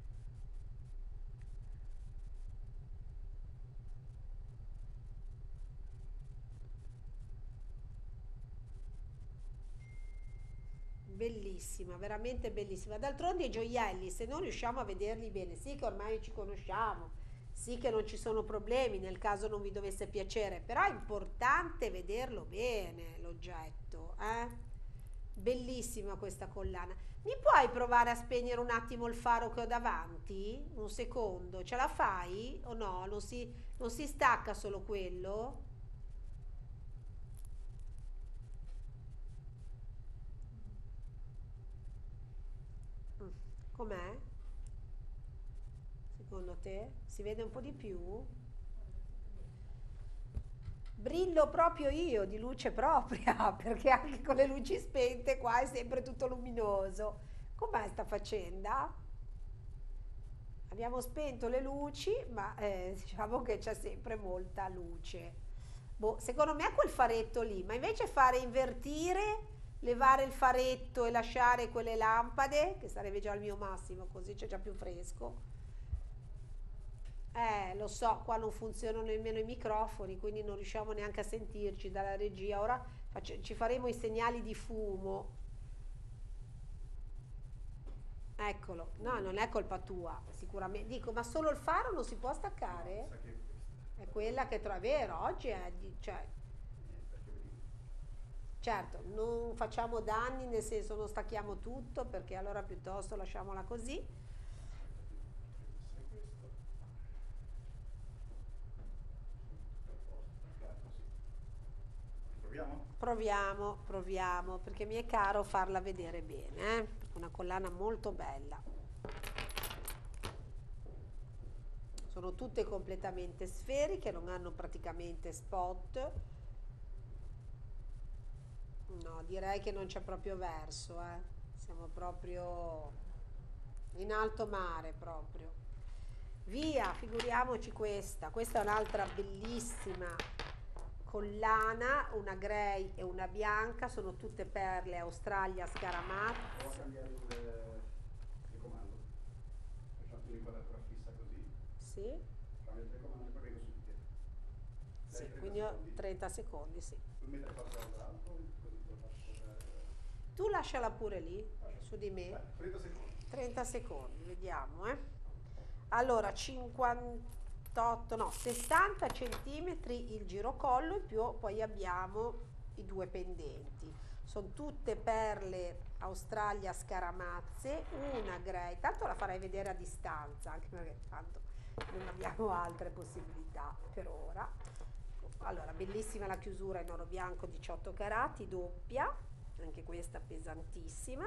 Bellissima, veramente bellissima. D'altronde i gioielli, se non riusciamo a vederli bene, sì che ormai ci conosciamo, sì che non ci sono problemi nel caso non vi dovesse piacere, però è importante vederlo bene l'oggetto, Bellissima questa collana. Mi puoi provare a spegnere un attimo il faro che ho davanti? Un secondo, ce la fai o no? Non si stacca solo quello? Com'è? Secondo te? Si vede un po' di più? Brillo proprio io di luce propria, perché anche con le luci spente qua è sempre tutto luminoso. Com'è sta faccenda? Abbiamo spento le luci, ma diciamo che c'è sempre molta luce. Boh, secondo me è quel faretto lì, ma invece fare invertire, levare il faretto e lasciare quelle lampade, che sarebbe già il mio massimo, così c'è già più fresco. Lo so, qua non funzionano nemmeno i microfoni, quindi non riusciamo neanche a sentirci dalla regia. Ora ci faremo i segnali di fumo. Eccolo, no, non è colpa tua, sicuramente. Dico, ma solo il faro non si può staccare? È quella che trovo, è vero, oggi è, cioè, certo, non facciamo danni, nel senso non stacchiamo tutto, perché allora piuttosto lasciamola così. Proviamo? Proviamo, perché mi è caro farla vedere bene, eh? Una collana molto bella. Sono tutte completamente sferiche, non hanno praticamente spot. No, direi che non c'è proprio verso, eh. Siamo proprio in alto mare proprio. Via, figuriamoci questa. Questa è un'altra bellissima collana, una grey e una bianca, sono tutte perle Australia Provo a scaramazze. cambiare il comando. Facciamo un'inquadratura fissa così. Sì, Cambio il telecomando e poi vengo su di te. sì, Dai, 30 quindi ho secondi. 30 secondi, sì. Tu mettere qualcosa all'altro, così te lo faccio scorrere. Tu lasciala pure lì, su di me. Dai, 30 secondi. 30 secondi, vediamo, eh. Allora, 58, no, 60 centimetri il girocollo, in più poi abbiamo i due pendenti. Sono tutte perle Australia scaramazze, una grey, tanto la farei vedere a distanza, anche perché tanto non abbiamo altre possibilità per ora. Allora, bellissima la chiusura in oro bianco 18 carati, doppia, anche questa pesantissima.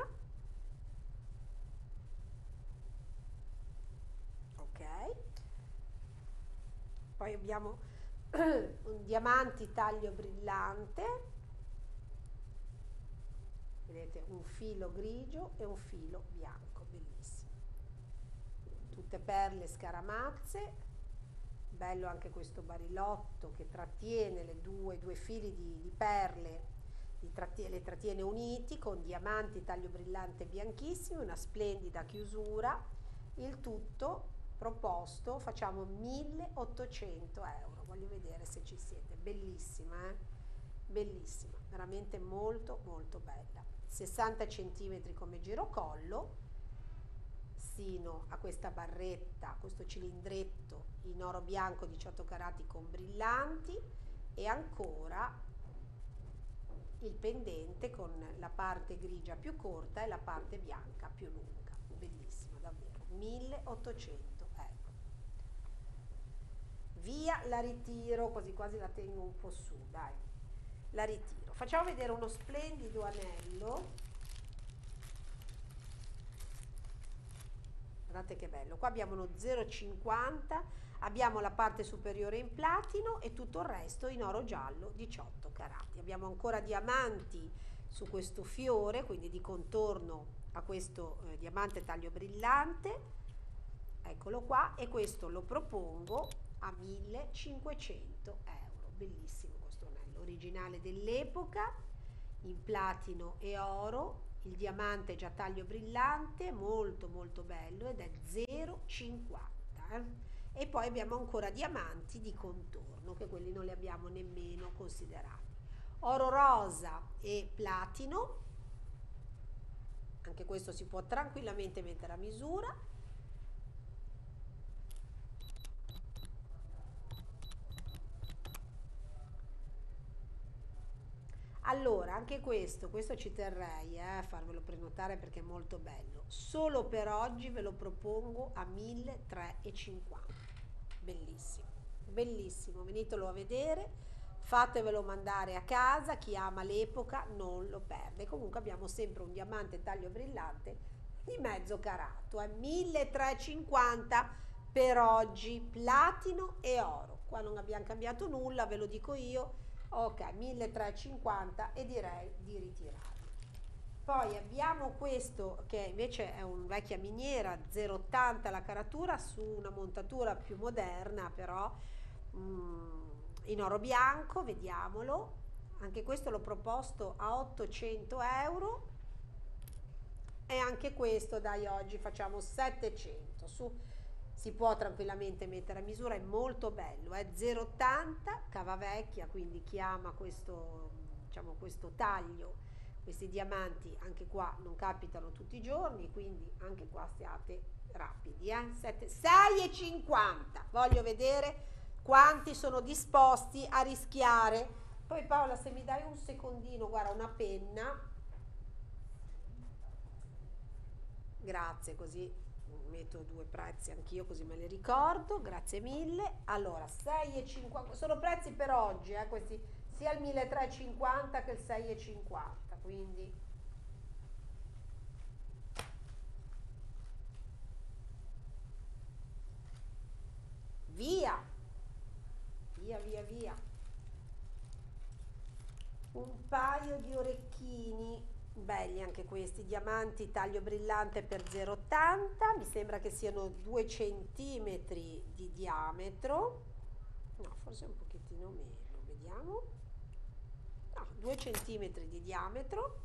Ok, poi abbiamo un diamanti taglio brillante, vedete un filo grigio e un filo bianco, bellissimo, tutte perle scaramazze, bello anche questo barilotto che trattiene due fili di perle, le trattiene uniti con diamanti taglio brillante bianchissimo, una splendida chiusura, il tutto proposto, facciamo 1800 euro, voglio vedere se ci siete, bellissima, bellissima, veramente molto molto bella, 60 centimetri come girocollo, sino a questa barretta, questo cilindretto in oro bianco 18 carati con brillanti e ancora il pendente con la parte grigia più corta e la parte bianca più lunga, bellissima davvero, 1800 euro. Via, la ritiro, quasi quasi la tengo un po' su, dai, la ritiro. Facciamo vedere uno splendido anello. Guardate che bello, qua abbiamo uno 0,50, abbiamo la parte superiore in platino e tutto il resto in oro giallo 18 carati. Abbiamo ancora diamanti su questo fiore, quindi di contorno a questo diamante taglio brillante, eccolo qua, e questo lo propongo a 1500 euro. Bellissimo questo anello, originale dell'epoca, in platino e oro, il diamante già taglio brillante, molto molto bello, ed è 0,50. E poi abbiamo ancora diamanti di contorno, che quelli non li abbiamo nemmeno considerati. Oro rosa e platino, anche questo si può tranquillamente mettere a misura. Allora, anche questo ci terrei a farvelo prenotare perché è molto bello. Solo per oggi ve lo propongo a 1350. Bellissimo, bellissimo, venitelo a vedere, fatevelo mandare a casa, chi ama l'epoca non lo perde. Comunque abbiamo sempre un diamante taglio brillante di mezzo carato, 1350 per oggi, platino e oro. Qua non abbiamo cambiato nulla, ve lo dico io. Ok, 1350 e direi di ritirarli. Poi abbiamo questo che invece è un vecchia miniera 0,80 la caratura su una montatura più moderna, però in oro bianco, vediamolo. Anche questo l'ho proposto a 800 euro e anche questo dai, oggi facciamo 700 su. Si può tranquillamente mettere a misura, è molto bello, è 0,80 cava vecchia, quindi chi ama questo, diciamo, questo taglio, questi diamanti anche qua non capitano tutti i giorni, quindi anche qua siate rapidi, 6,50. Voglio vedere quanti sono disposti a rischiare. Poi Paola, se mi dai un secondino, guarda, una penna, grazie, così metto due prezzi anch'io così me li ricordo, grazie mille. Allora, 6,50 sono prezzi per oggi, questi, sia il 1350 che il 6,50, quindi via, via, via, via. Un paio di orecchini belli anche questi, diamanti taglio brillante per 0,80, mi sembra che siano 2 centimetri di diametro, no, forse un pochettino meno, vediamo, no, 2 centimetri di diametro.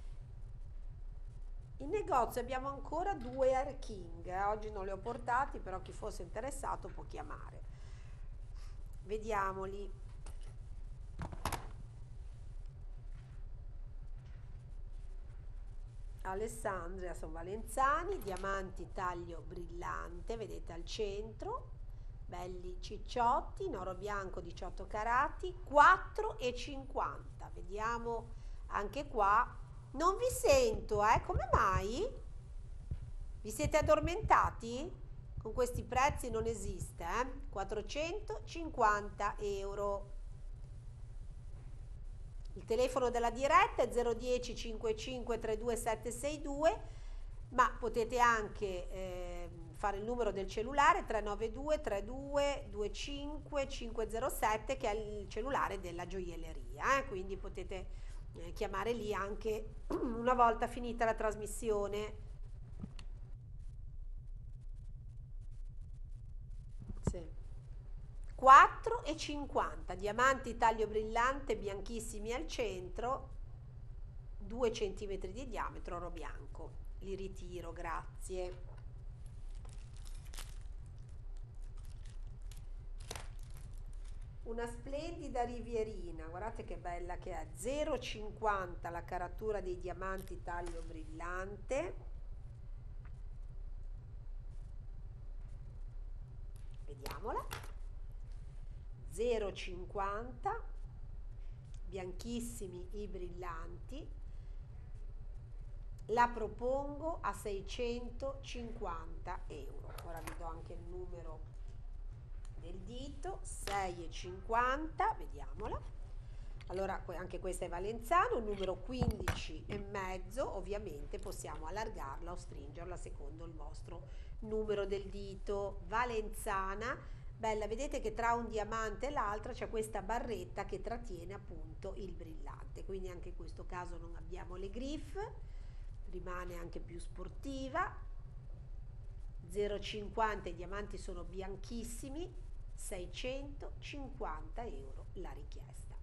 In negozio abbiamo ancora 2 Air King, oggi non li ho portati, però chi fosse interessato può chiamare. Vediamoli. Alessandria, sono Valenzani, diamanti taglio brillante, vedete al centro, belli cicciotti, in oro bianco 18 carati, 4,50. Vediamo anche qua. Non vi sento, come mai? Vi siete addormentati? Con questi prezzi non esiste, 450 euro. Il telefono della diretta è 010 55 32 762, ma potete anche fare il numero del cellulare 392 32 25 507, che è il cellulare della gioielleria, quindi potete chiamare lì anche una volta finita la trasmissione. Sì. 4,50, diamanti taglio brillante bianchissimi al centro, 2 centimetri di diametro, oro bianco. Li ritiro, grazie. Una splendida rivierina, guardate che bella che è, 0,50 la caratura dei diamanti taglio brillante. Vediamola. 0,50, bianchissimi i brillanti, la propongo a 650 euro. Ora vi do anche il numero del dito, 6,50, vediamola. Allora anche questa è Valenzano, numero 15 e mezzo, ovviamente possiamo allargarla o stringerla secondo il vostro numero del dito. Valenzana, bella, vedete che tra un diamante e l'altra c'è questa barretta che trattiene appunto il brillante, quindi anche in questo caso non abbiamo le griffe, rimane anche più sportiva. 0,50, i diamanti sono bianchissimi, 650 euro la richiesta.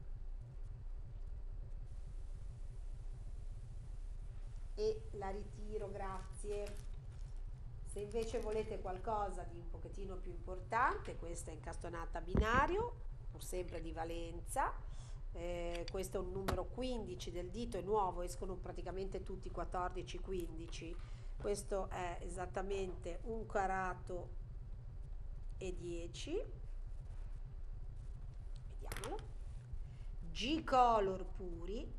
E la ritiro, grazie. Se invece volete qualcosa di un pochettino più importante, questa è incastonata a binario, pur sempre di Valenza, questo è un numero 15 del dito, è nuovo, escono praticamente tutti 14-15, questo è esattamente 1 carato e 10, vediamolo, G-color puri,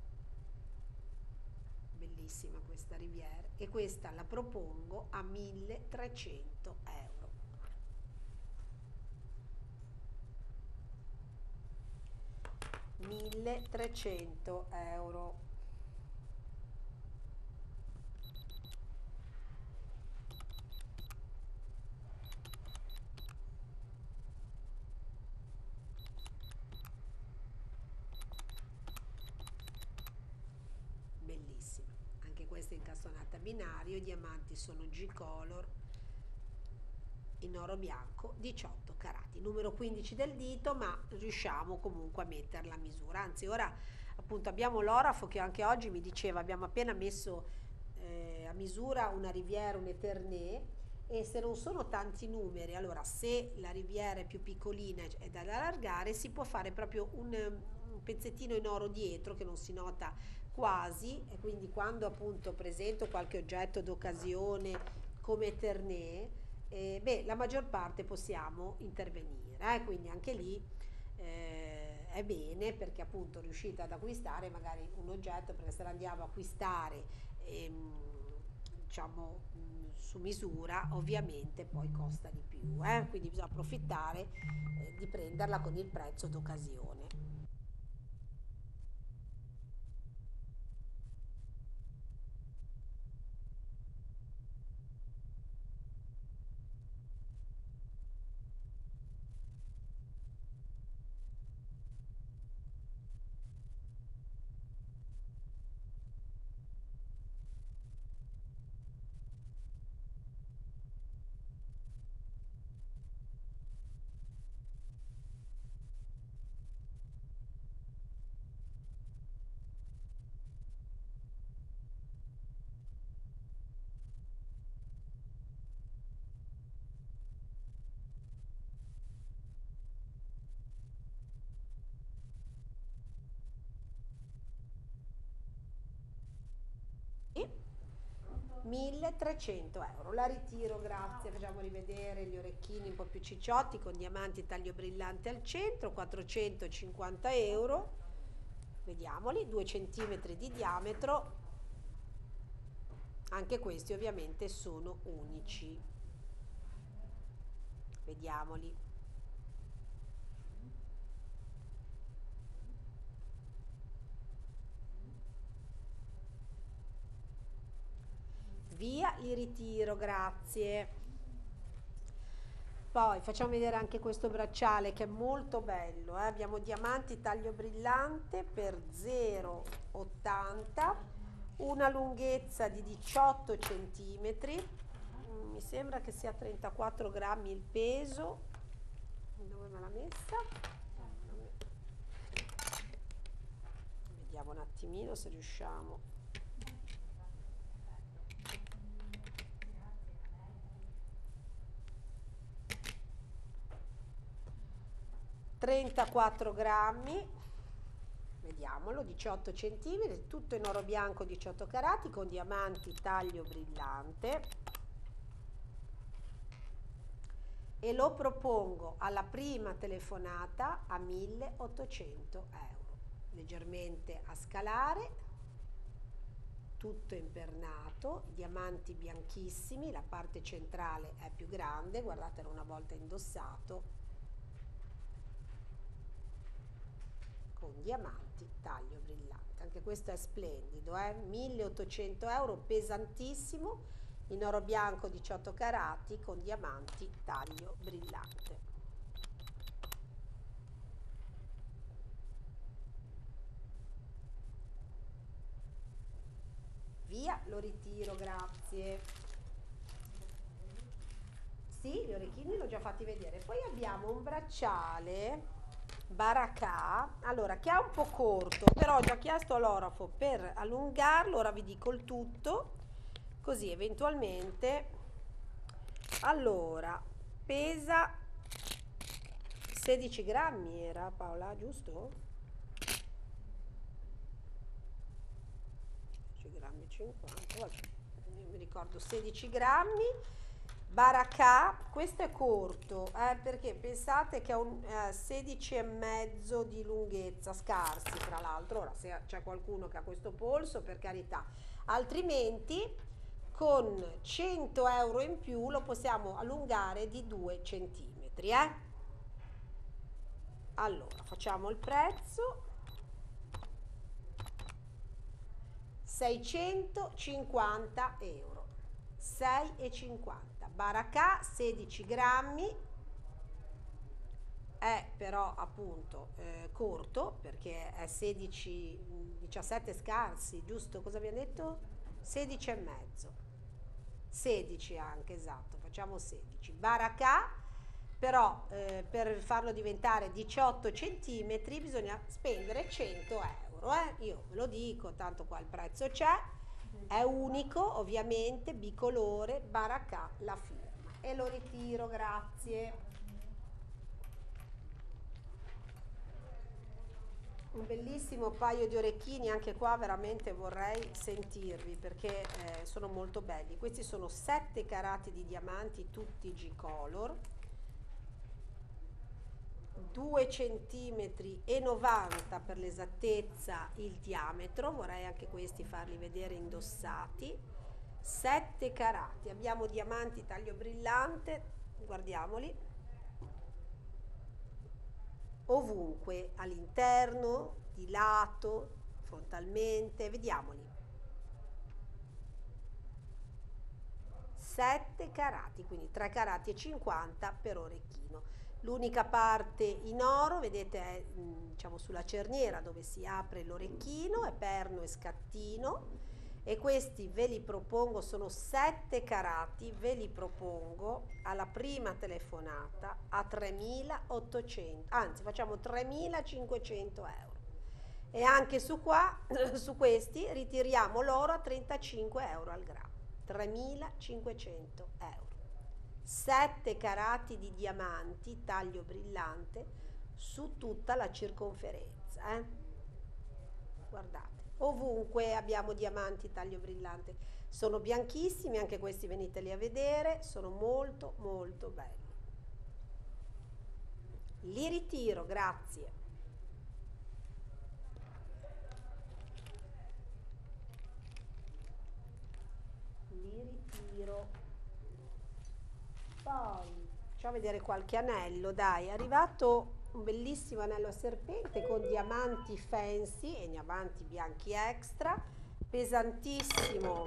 bellissima questa riviera, e questa la propongo a 1300 euro. €1.300. sonata a binario, i diamanti sono G-Color in oro bianco 18 carati, numero 15 del dito, ma riusciamo comunque a mettere la misura. Anzi, ora appunto abbiamo l'orafo che anche oggi mi diceva, abbiamo appena messo a misura una Riviera, un Eternit, e se non sono tanti numeri, allora se la Riviera è più piccolina e da allargare, si può fare proprio un pezzettino in oro dietro che non si nota quasi, e quindi quando appunto presento qualche oggetto d'occasione come Eternit, beh, la maggior parte possiamo intervenire, quindi anche lì è bene, perché appunto riuscite ad acquistare magari un oggetto, perché se l'andiamo a acquistare diciamo su misura, ovviamente poi costa di più, quindi bisogna approfittare di prenderla con il prezzo d'occasione. E 1300 euro, la ritiro, grazie. Facciamo rivedere gli orecchini un po' più cicciotti con diamanti taglio brillante al centro, 450 euro, vediamoli, 2 centimetri di diametro, anche questi ovviamente sono unici, vediamoli. Via, li ritiro, grazie. Poi facciamo vedere anche questo bracciale che è molto bello, abbiamo diamanti taglio brillante per 0,80, una lunghezza di 18 centimetri, mi sembra che sia 34 grammi il peso. Dove me l'ha messa? Vediamo un attimino se riusciamo. 34 grammi, vediamolo, 18 centimetri, tutto in oro bianco 18 carati con diamanti taglio brillante, e lo propongo alla prima telefonata a 1800 euro, leggermente a scalare, tutto impernato, diamanti bianchissimi, la parte centrale è più grande, guardatelo una volta indossato, con diamanti taglio brillante. Anche questo è splendido, 1800 euro, pesantissimo, in oro bianco 18 carati con diamanti taglio brillante. Via, lo ritiro, grazie. Sì, gli orecchini l'ho già fatti vedere. Poi abbiamo un bracciale Baracà, allora, che è un po' corto, però ho già chiesto all'orafo per allungarlo, ora vi dico il tutto, così eventualmente. Allora, pesa 16 grammi, era Paola, giusto? 16 grammi 50, vabbè, io mi ricordo 16 grammi. Baracà, questo è corto, perché pensate che ha un 16,5 di lunghezza, scarsi tra l'altro. Ora, se c'è qualcuno che ha questo polso, per carità, altrimenti con 100 euro in più lo possiamo allungare di 2 centimetri. Allora, facciamo il prezzo: 650 euro, 6,50. Baracà, 16 grammi, è però appunto corto, perché è 16, 17 scarsi, giusto? Cosa abbiamo detto? 16 e mezzo, 16 anche, esatto, facciamo 16. Baracà, però per farlo diventare 18 centimetri bisogna spendere 100 euro, io ve lo dico, tanto qua il prezzo c'è, è unico ovviamente, bicolore, Baracà, la firma, e lo ritiro, grazie. Un bellissimo paio di orecchini, anche qua veramente vorrei sentirvi perché sono molto belli. Questi sono 7 carati di diamanti, tutti G-Color, 2 centimetri e 90 per l'esattezza il diametro, vorrei anche questi farli vedere indossati. 7 carati, abbiamo diamanti taglio brillante, guardiamoli, ovunque, all'interno, di lato, frontalmente, vediamoli. 7 carati, quindi 3 carati e 50 per orecchino. L'unica parte in oro, vedete, è diciamo sulla cerniera dove si apre l'orecchino, è perno e scattino, e questi ve li propongo, sono 7 carati, ve li propongo alla prima telefonata a 3.800, anzi facciamo 3.500 euro, e anche su qua, su questi ritiriamo l'oro a 35 euro al grammo, 3.500 euro. 7 carati di diamanti taglio brillante su tutta la circonferenza, guardate, ovunque abbiamo diamanti taglio brillante, sono bianchissimi, anche questi veniteli a vedere, sono molto molto belli. Li ritiro, grazie. Li ritiro. Poi facciamo vedere qualche anello, dai, è arrivato un bellissimo anello a serpente con diamanti fancy e diamanti bianchi extra, pesantissimo,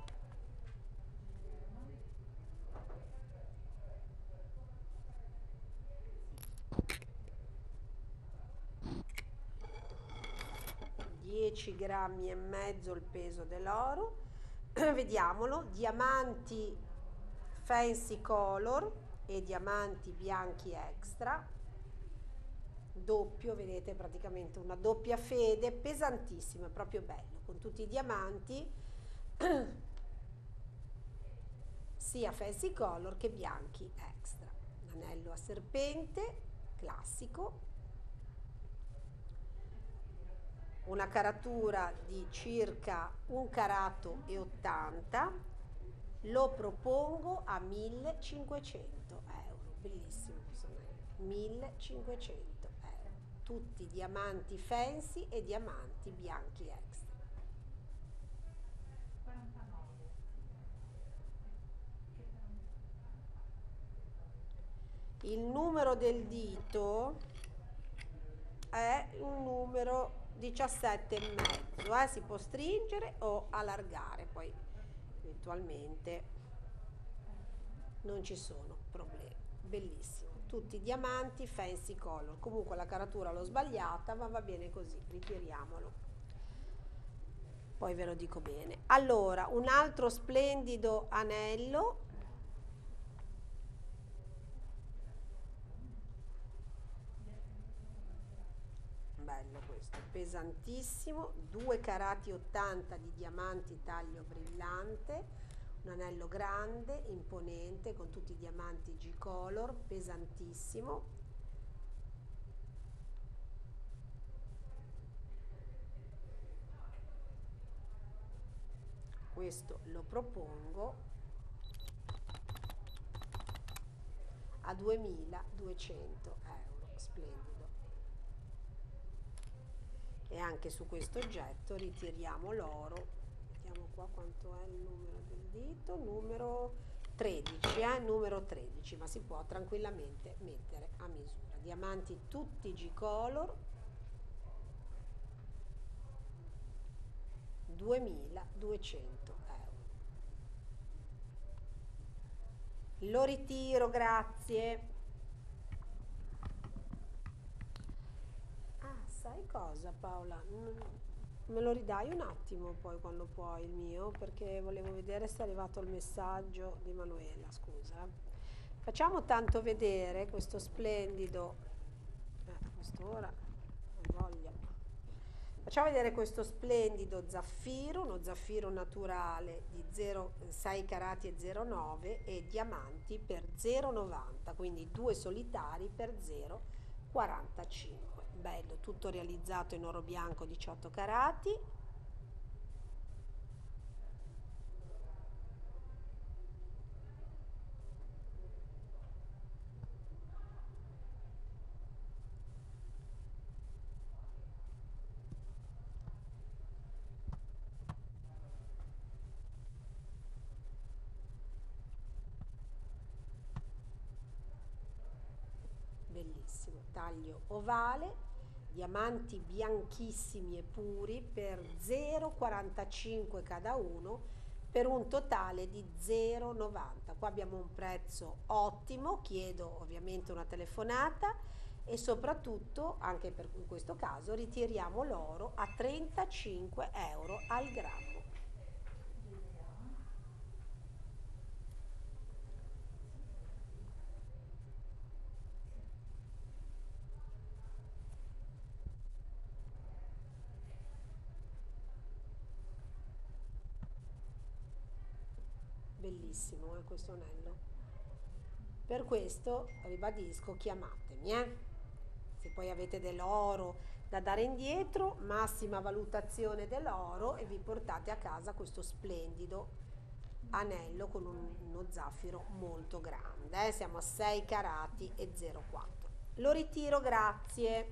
(10,5 grammi il peso dell'oro). Vediamolo, diamanti fancy color e diamanti bianchi extra, doppio, vedete, praticamente una doppia fede, pesantissimo, è proprio bello, con tutti i diamanti sia fancy color che bianchi extra. Un anello a serpente classico, una caratura di circa 1,80 carati, lo propongo a 1.500 euro, bellissimo questo anello, 1.500 euro, tutti diamanti fancy e diamanti bianchi extra. Il numero del dito è un numero 17,5, si può stringere o allargare, poi eventualmente non ci sono problemi. Bellissimo, tutti diamanti fancy color. Comunque la caratura l'ho sbagliata, ma va bene così, ritiriamolo, poi ve lo dico bene. Allora, un altro splendido anello, bello questo, pesantissimo, 2,80 carati di diamanti taglio brillante, un anello grande, imponente, con tutti i diamanti G-Color, pesantissimo. Questo lo propongo a 2.200 euro, splendido. E anche su questo oggetto ritiriamo l'oro, vediamo qua quanto è il numero del dito, numero 13, numero 13, ma si può tranquillamente mettere a misura. Diamanti tutti G-Color, 2.200 euro. Lo ritiro, grazie. Sai cosa, Paola? Me lo ridai un attimo poi quando puoi il mio, perché volevo vedere se è arrivato il messaggio di Manuela, scusa. Facciamo tanto vedere questo splendido, quest'ora, non voglia. Facciamo vedere questo splendido zaffiro, uno zaffiro naturale di 6 carati e 0,9 e diamanti per 0,90, quindi due solitari per 0,45. Bello, tutto realizzato in oro bianco 18 carati. Bellissimo, taglio ovale, diamanti bianchissimi e puri per 0,45 cada uno per un totale di 0,90. Qua abbiamo un prezzo ottimo, chiedo ovviamente una telefonata e soprattutto, anche per in questo caso, ritiriamo l'oro a 35 euro al grammo. Bellissimo questo anello. Per questo ribadisco, chiamatemi, se poi avete dell'oro da dare indietro, massima valutazione dell'oro e vi portate a casa questo splendido anello con uno zaffiro molto grande, siamo a 6 carati e 0,4. Lo ritiro, grazie.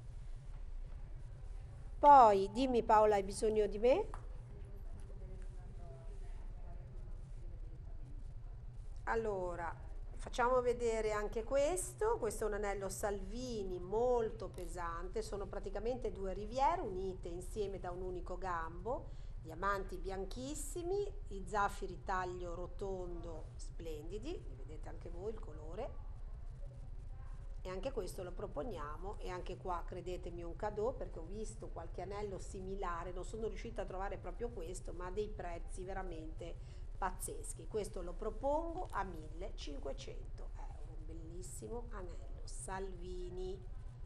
Poi dimmi Paola, hai bisogno di me? Allora, facciamo vedere anche questo è un anello Salvini molto pesante, sono praticamente due riviere unite insieme da un unico gambo, diamanti bianchissimi, i zaffiri taglio rotondo splendidi, li vedete anche voi il colore, e anche questo lo proponiamo e anche qua credetemi è un cadeau perché ho visto qualche anello similare, non sono riuscita a trovare proprio questo, ma a dei prezzi veramente pazzeschi. Questo lo propongo a 1500 euro, un bellissimo anello Salvini,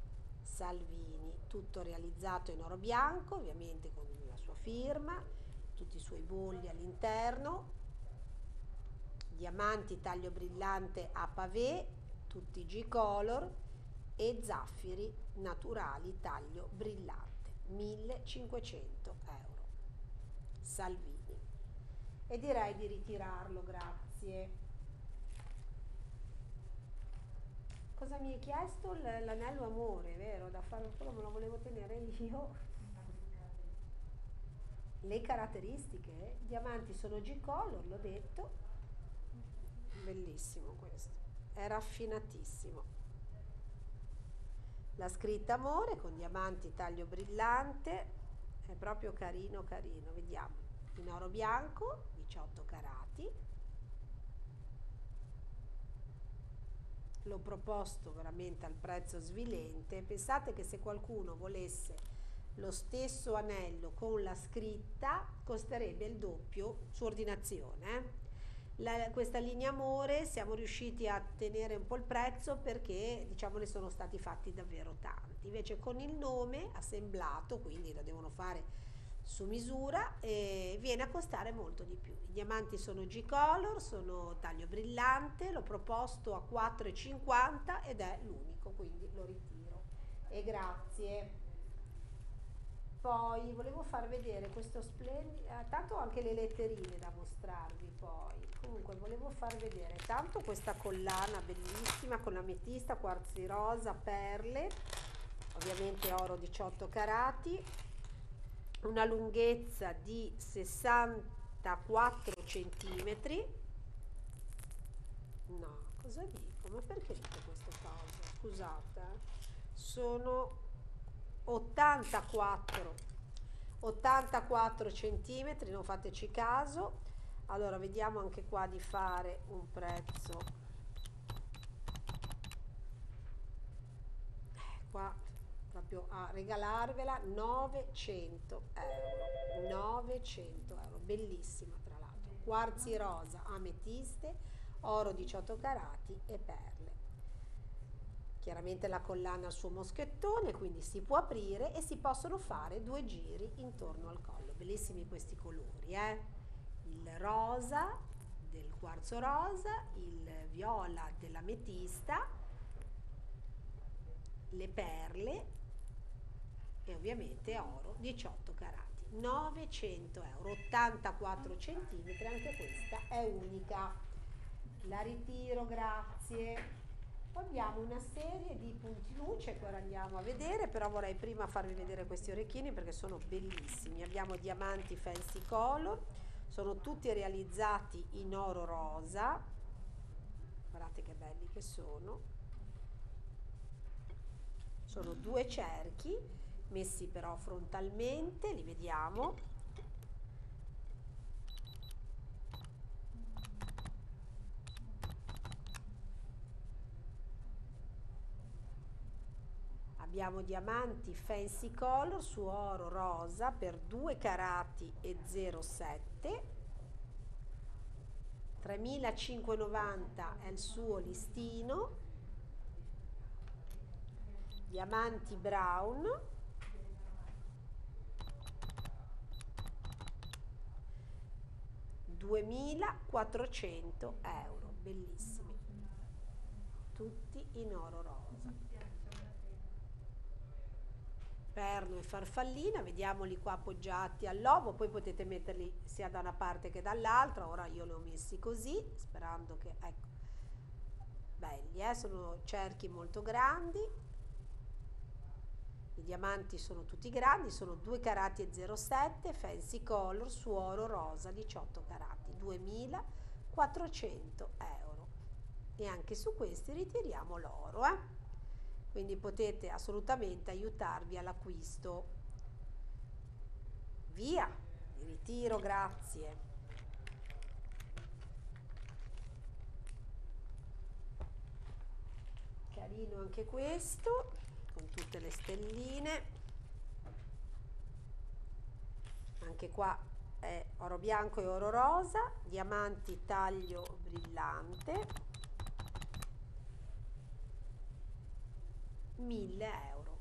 tutto realizzato in oro bianco, ovviamente con la sua firma, tutti i suoi bolli all'interno, diamanti taglio brillante a pavé, tutti G-color e zaffiri naturali taglio brillante, 1500 euro, Salvini. E direi di ritirarlo, grazie. Cosa mi hai chiesto? L'anello amore, vero? Da fare quello me lo volevo tenere io. Le caratteristiche? Diamanti sono G-color, l'ho detto. Bellissimo questo. È raffinatissimo. La scritta amore con diamanti taglio brillante. È proprio carino, carino. Vediamo. In oro bianco, 18 carati. L'ho proposto veramente al prezzo svilente. Pensate che se qualcuno volesse lo stesso anello con la scritta costerebbe il doppio su ordinazione. Questa linea amore siamo riusciti a tenere un po' il prezzo perché diciamo ne sono stati fatti davvero tanti, invece con il nome assemblato, quindi lo devono fare su misura, e viene a costare molto di più. I diamanti sono G-color, sono taglio brillante, l'ho proposto a 4,50 ed è l'unico, quindi lo ritiro e grazie. Poi volevo far vedere questo splendido, tanto ho anche le letterine da mostrarvi poi, comunque volevo far vedere tanto questa collana bellissima con ametista, quarzi rosa, perle, ovviamente oro 18 carati, una lunghezza di 64 centimetri. No, cosa dico? Ma perché dico queste cose? Scusate, sono 84 centimetri, non fateci caso. Allora vediamo anche qua di fare un prezzo, qua proprio a a regalarvela 900 euro. 900 euro, bellissima tra l'altro. Quarzi rosa, ametiste, oro 18 carati e perle. Chiaramente la collana al suo moschettone, quindi si può aprire e si possono fare 2 giri intorno al collo. Bellissimi questi colori, il rosa del quarzo rosa, il viola dell'ametista, le perle e ovviamente oro 18 carati. 900 euro, 84 centimetri, anche questa è unica. La ritiro, grazie. Poi abbiamo una serie di punti luce che ora andiamo a vedere, però vorrei prima farvi vedere questi orecchini perché sono bellissimi. Abbiamo diamanti fancy color, sono tutti realizzati in oro rosa, guardate che belli che sono 2 cerchi messi però frontalmente, li vediamo. Abbiamo diamanti fancy color su oro rosa per 2 carati e 0,7. 3.590 è il suo listino. Diamanti brown. €2.400, bellissimi, tutti in oro rosa. Perno e farfallina, vediamoli qua appoggiati all'ovo, poi potete metterli sia da una parte che dall'altra. Ora io li ho messi così, sperando che, ecco, belli, sono cerchi molto grandi. I diamanti sono tutti grandi, sono 2 carati e 0,7, fancy color su oro rosa 18 carati, 2.400 euro. E anche su questi ritiriamo l'oro, quindi potete assolutamente aiutarvi all'acquisto. Via, vi ritiro, grazie. Carino anche questo, con tutte le stelline. Anche qua è oro bianco e oro rosa, diamanti taglio brillante, 1.000 euro.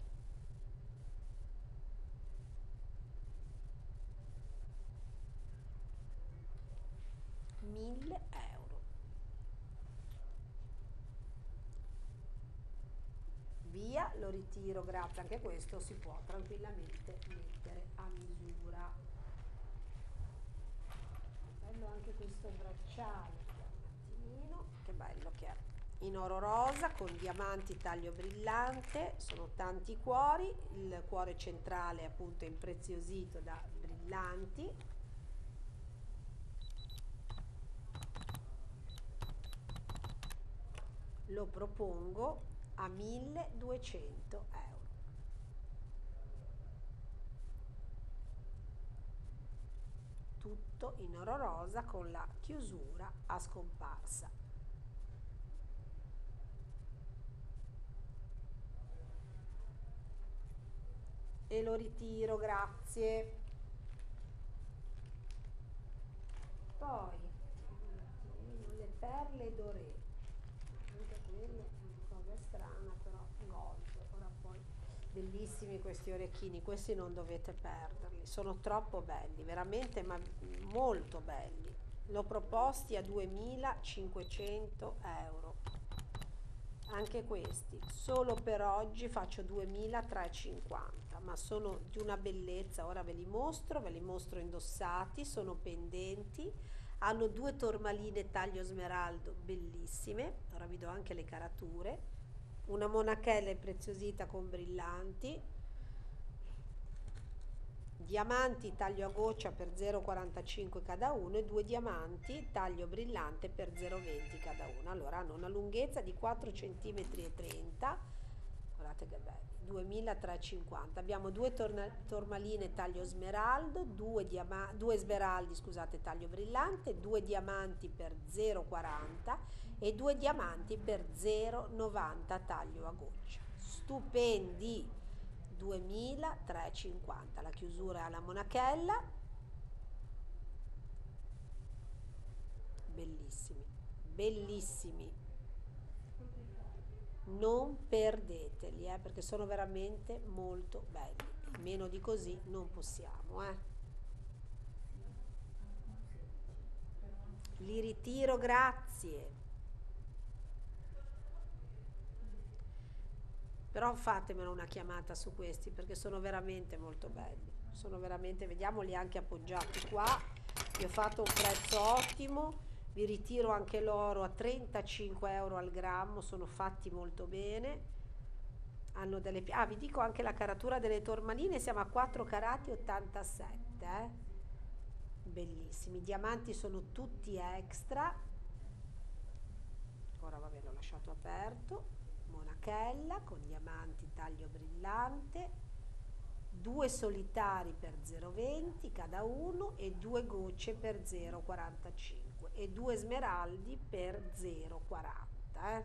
Via, lo ritiro, grazie. Anche questo si può tranquillamente mettere a misura. Bello anche questo bracciale, un attimino, che bello che è, in oro rosa con diamanti taglio brillante. Sono tanti cuori, il cuore centrale appunto è impreziosito da brillanti. Lo propongo a 1.200 euro. Tutto in oro rosa con la chiusura a scomparsa. E lo ritiro, grazie. Poi le perle doré, anche quelle è una cosa strana, però gold. Ora poi bellissimi questi orecchini, questi non dovete perderli, sono troppo belli, veramente, ma molto belli. L'ho proposti a 2.500 euro. Anche questi, solo per oggi faccio 2.350, ma sono di una bellezza. Ora ve li mostro indossati, sono pendenti, hanno 2 tormaline taglio smeraldo bellissime. Ora vi do anche le carature. Una monachella impreziosita con brillanti, diamanti taglio a goccia per 0,45 cada uno e 2 diamanti taglio brillante per 0,20 cada uno. Allora hanno una lunghezza di 4 cm e 30, guardate che belli, 2.350. Abbiamo 2 tormaline taglio smeraldo, 2 smeraldi, scusate, taglio brillante, 2 diamanti per 0,40 e 2 diamanti per 0,90 taglio a goccia. Stupendi! 2.350. La chiusura è alla monachella. Bellissimi, bellissimi, non perdeteli, perché sono veramente molto belli. Meno di così non possiamo, Li ritiro, grazie. Però fatemelo una chiamata su questi, perché sono veramente molto belli. Sono veramente, vediamoli anche appoggiati qua. Vi ho fatto un prezzo ottimo. Vi ritiro anche l'oro a 35 euro al grammo, sono fatti molto bene. Hanno delle... vi dico anche la caratura delle tormaline, siamo a 4 carati 87, Bellissimi. I diamanti sono tutti extra. Ora vabbè, l'ho lasciato aperto. Monachella con diamanti taglio brillante. 2 solitari per 0,20 cada uno e 2 gocce per 0,45 e 2 smeraldi per 0,40,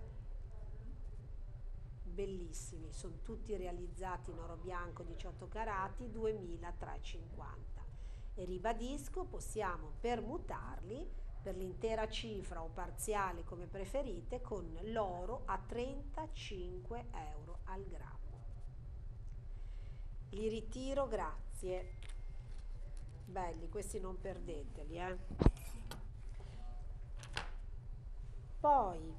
Bellissimi, sono tutti realizzati in oro bianco 18 carati, 2.350. E ribadisco, possiamo permutarli per l'intera cifra o parziali come preferite con l'oro a 35 euro al grammo. Li ritiro, grazie. Belli, questi non perdeteli, Poi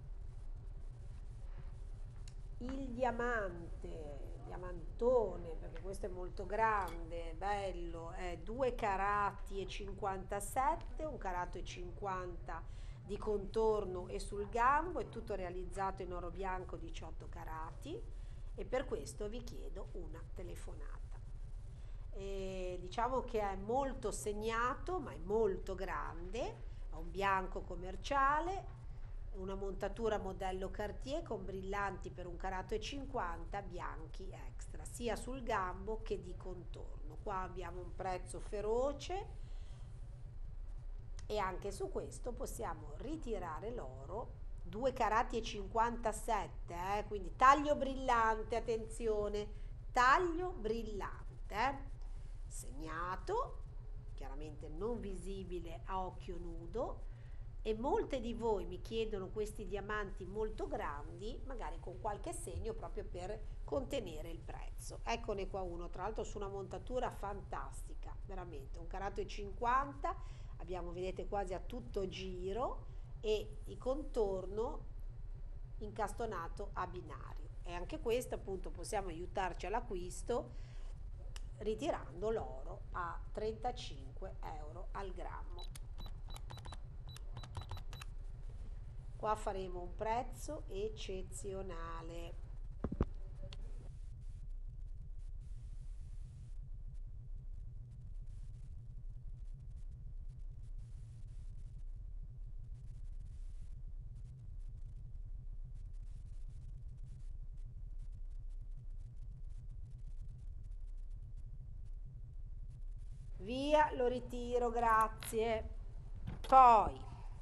il diamantone, perché questo è molto grande, bello, è 2 carati e 57, 1 carato e 50 di contorno e sul gambo, è tutto realizzato in oro bianco 18 carati. E per questo vi chiedo una telefonata. Diciamo che è molto segnato, ma è molto grande, ha un bianco commerciale, una montatura modello Cartier con brillanti per 1 carato e 50, bianchi extra, sia sul gambo che di contorno. Qua abbiamo un prezzo feroce e anche su questo possiamo ritirare l'oro. 2 carati e 57, quindi taglio brillante, attenzione, taglio brillante, segnato, chiaramente non visibile a occhio nudo, e molte di voi mi chiedono questi diamanti molto grandi, magari con qualche segno proprio per contenere il prezzo. Eccone qua uno, tra l'altro su una montatura fantastica, veramente, 1 carato e 50, abbiamo, vedete, quasi a tutto giro, e il contorno incastonato a binario. E anche questo appunto possiamo aiutarci all'acquisto ritirando l'oro a 35 euro al grammo. Qua faremo un prezzo eccezionale. Via, lo ritiro, grazie. Poi,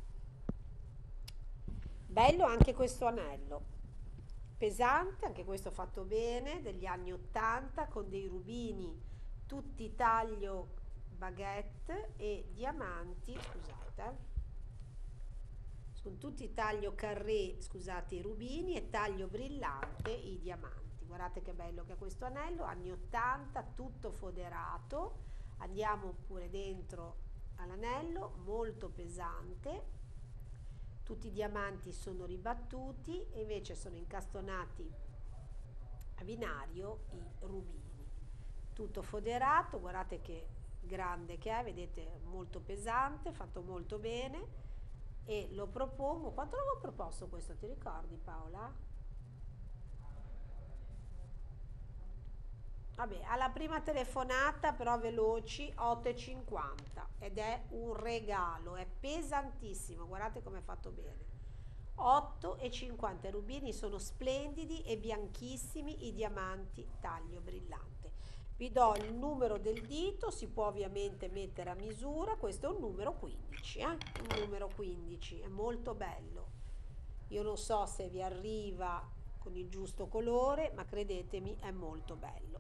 bello anche questo anello, pesante, anche questo fatto bene, degli anni 80, con dei rubini tutti taglio baguette e diamanti, scusate, con tutti taglio carré, scusate, i rubini, e taglio brillante i diamanti. Guardate che bello che è questo anello, anni 80, tutto foderato. Andiamo pure dentro all'anello, molto pesante, tutti i diamanti sono ribattuti e invece sono incastonati a binario i rubini, tutto foderato, guardate che grande che è, vedete, molto pesante, fatto molto bene, e lo propongo. Quanto l'avevo proposto questo, ti ricordi, Paola? Vabbè, alla prima telefonata, però veloci, 8,50, ed è un regalo, è pesantissimo, guardate come è fatto bene. 8,50, i rubini sono splendidi e bianchissimi, i diamanti taglio brillante. Vi do il numero del dito, si può ovviamente mettere a misura, questo è un numero 15, un numero 15, è molto bello. Io non so se vi arriva con il giusto colore, ma credetemi è molto bello.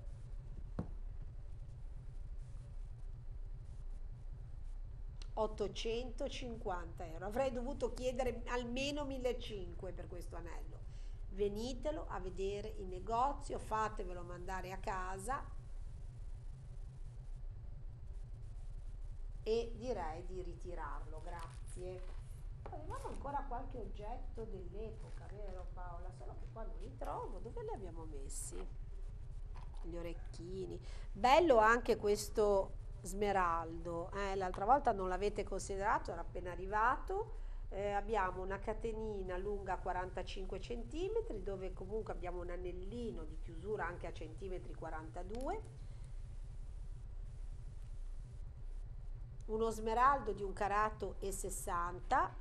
€850, avrei dovuto chiedere almeno 1.500 per questo anello. Venitelo a vedere in negozio, fatevelo mandare a casa e direi di ritirarlo, grazie. Avevamo ancora qualche oggetto dell'epoca, vero Paola? Solo che qua non li trovo, dove li abbiamo messi? Gli orecchini. Bello anche questo smeraldo, l'altra volta non l'avete considerato, era appena arrivato. Abbiamo una catenina lunga 45 cm, dove comunque abbiamo un anellino di chiusura anche a centimetri 42. Uno smeraldo di 1,60 carat.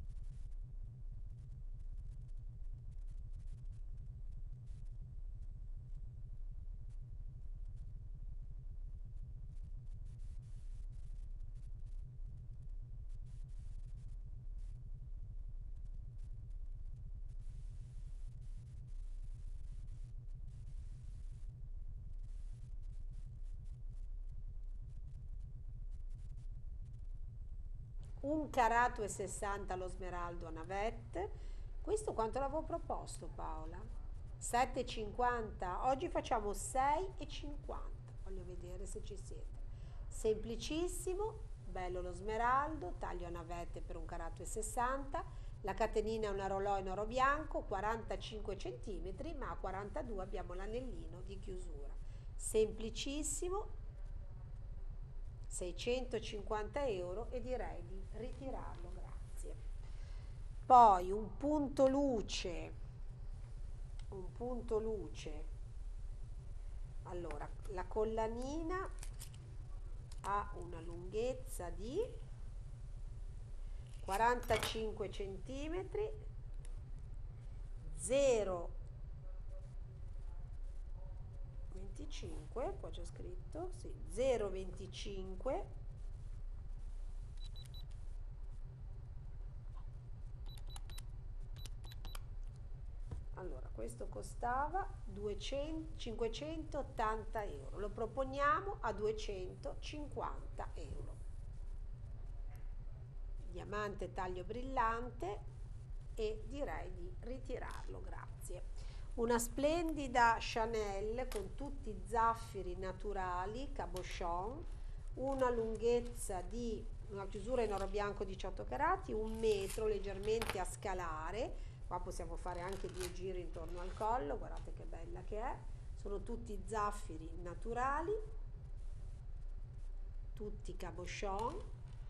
Un carato e 60 lo smeraldo a navette. Questo quanto l'avevo proposto, Paola? 7,50. Oggi facciamo 6,50. Voglio vedere se ci siete. Semplicissimo, bello lo smeraldo, taglio a navette per un carato e 60. La catenina è una rolò in oro bianco, 45 cm, ma a 42 abbiamo l'anellino di chiusura. Semplicissimo, €650 e direi di ritirarlo, grazie. Poi un punto luce, allora la collanina ha una lunghezza di 45 cm, 0,25, qua c'è scritto, sì, 0,25. Allora, questo costava 580 euro, lo proponiamo a 250 euro. Diamante taglio brillante e direi di ritirarlo, grazie. Una splendida Chanel con tutti i zaffiri naturali, cabochon, una lunghezza di una chiusura in oro bianco 18 carati, 1 metro leggermente a scalare. Qua possiamo fare anche 2 giri intorno al collo, guardate che bella che è. Sono tutti zaffiri naturali, tutti cabochon,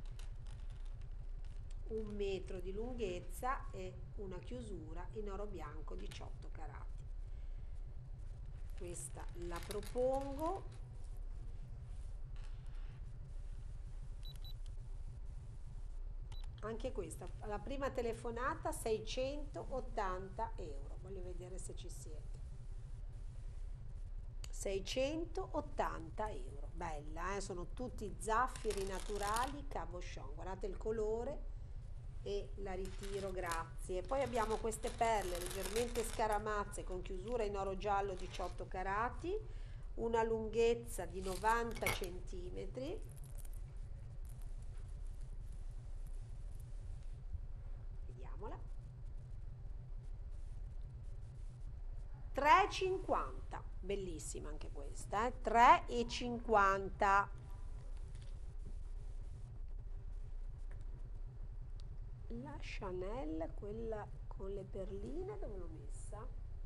1 metro di lunghezza e una chiusura in oro bianco 18 carati. Questa la propongo. Anche questa, la prima telefonata 680 euro, voglio vedere se ci siete. 680 euro, bella, sono tutti zaffiri naturali cabochon, guardate il colore e la ritiro, grazie. Poi abbiamo queste perle leggermente scaramazze con chiusura in oro giallo 18 carati, una lunghezza di 90 centimetri. Vediamola. 3,50, bellissima anche questa, 3,50. La Chanel, quella con le perline, dove l'ho messa?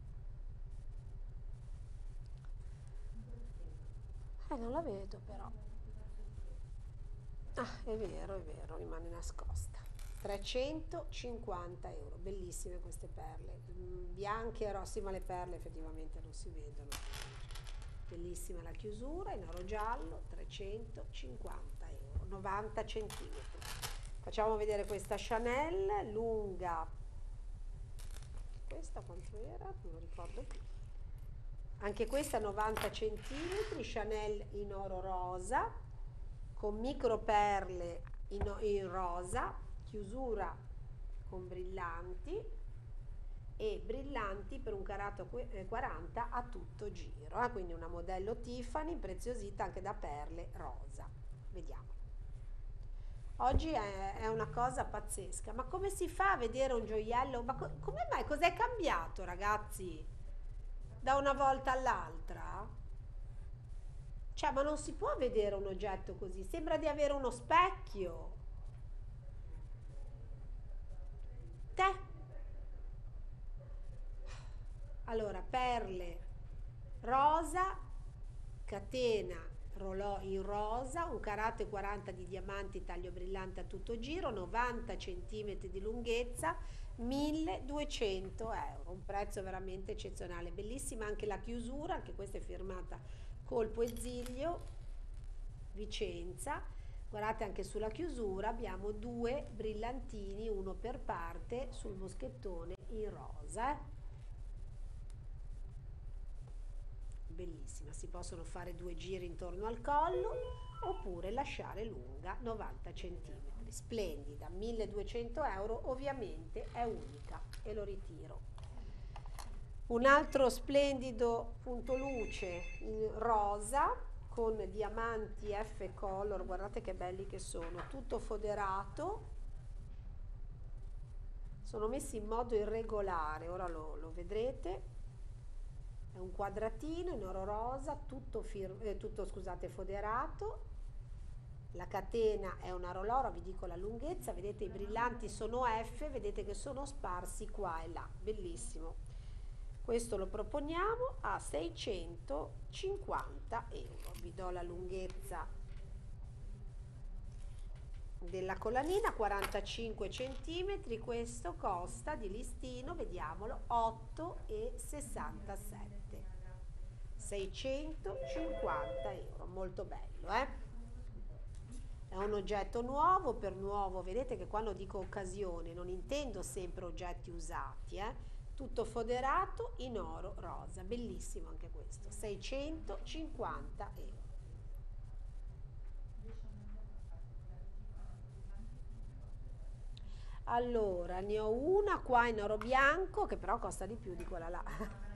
Non la vedo però. Ah, è vero, rimane nascosta. 350 euro, bellissime queste perle, bianche e rossi, ma le perle effettivamente non si vedono. Bellissima la chiusura in oro giallo, 350 euro, 90 centimetri. Facciamo vedere questa Chanel lunga, questa quanto era? Non lo ricordo più. Anche questa 90 centimetri, Chanel in oro rosa, con micro perle in rosa, chiusura con brillanti e brillanti per un carato 40 a tutto giro, quindi una modello Tiffany impreziosita anche da perle rosa. Vediamo. Oggi è una cosa pazzesca, ma come si fa a vedere un gioiello? Ma come mai? Cos'è cambiato, ragazzi? Da una volta all'altra? Cioè, ma non si può vedere un oggetto così, sembra di avere uno specchio. Te? Allora, perle rosa, catena in rosa, un carattere 40 di diamanti taglio brillante a tutto giro, 90 cm di lunghezza, 1200 euro, un prezzo veramente eccezionale, bellissima anche la chiusura, anche questa è firmata Colpo e Ziglio, Vicenza. Guardate anche sulla chiusura abbiamo due brillantini, uno per parte sul moschettone in rosa. Bellissima, si possono fare 2 giri intorno al collo oppure lasciare lunga 90 cm. Splendida, 1200 euro, ovviamente è unica e lo ritiro. Un altro splendido punto luce in rosa con diamanti F Color, guardate che belli che sono, tutto foderato, sono messi in modo irregolare, ora lo vedrete. È un quadratino in oro rosa, tutto foderato. La catena è una rolora, vi dico la lunghezza, vedete i brillanti sono F, vedete che sono sparsi qua e là, bellissimo. Questo lo proponiamo a 650 euro. Vi do la lunghezza della collanina, 45 cm, questo costa di listino, vediamolo, 8,67. 650 euro, molto bello, È un oggetto nuovo, per nuovo, vedete che quando dico occasione non intendo sempre oggetti usati, tutto foderato in oro rosa, bellissimo anche questo, 650 euro. Allora, ne ho una qua in oro bianco, che però costa di più di quella là.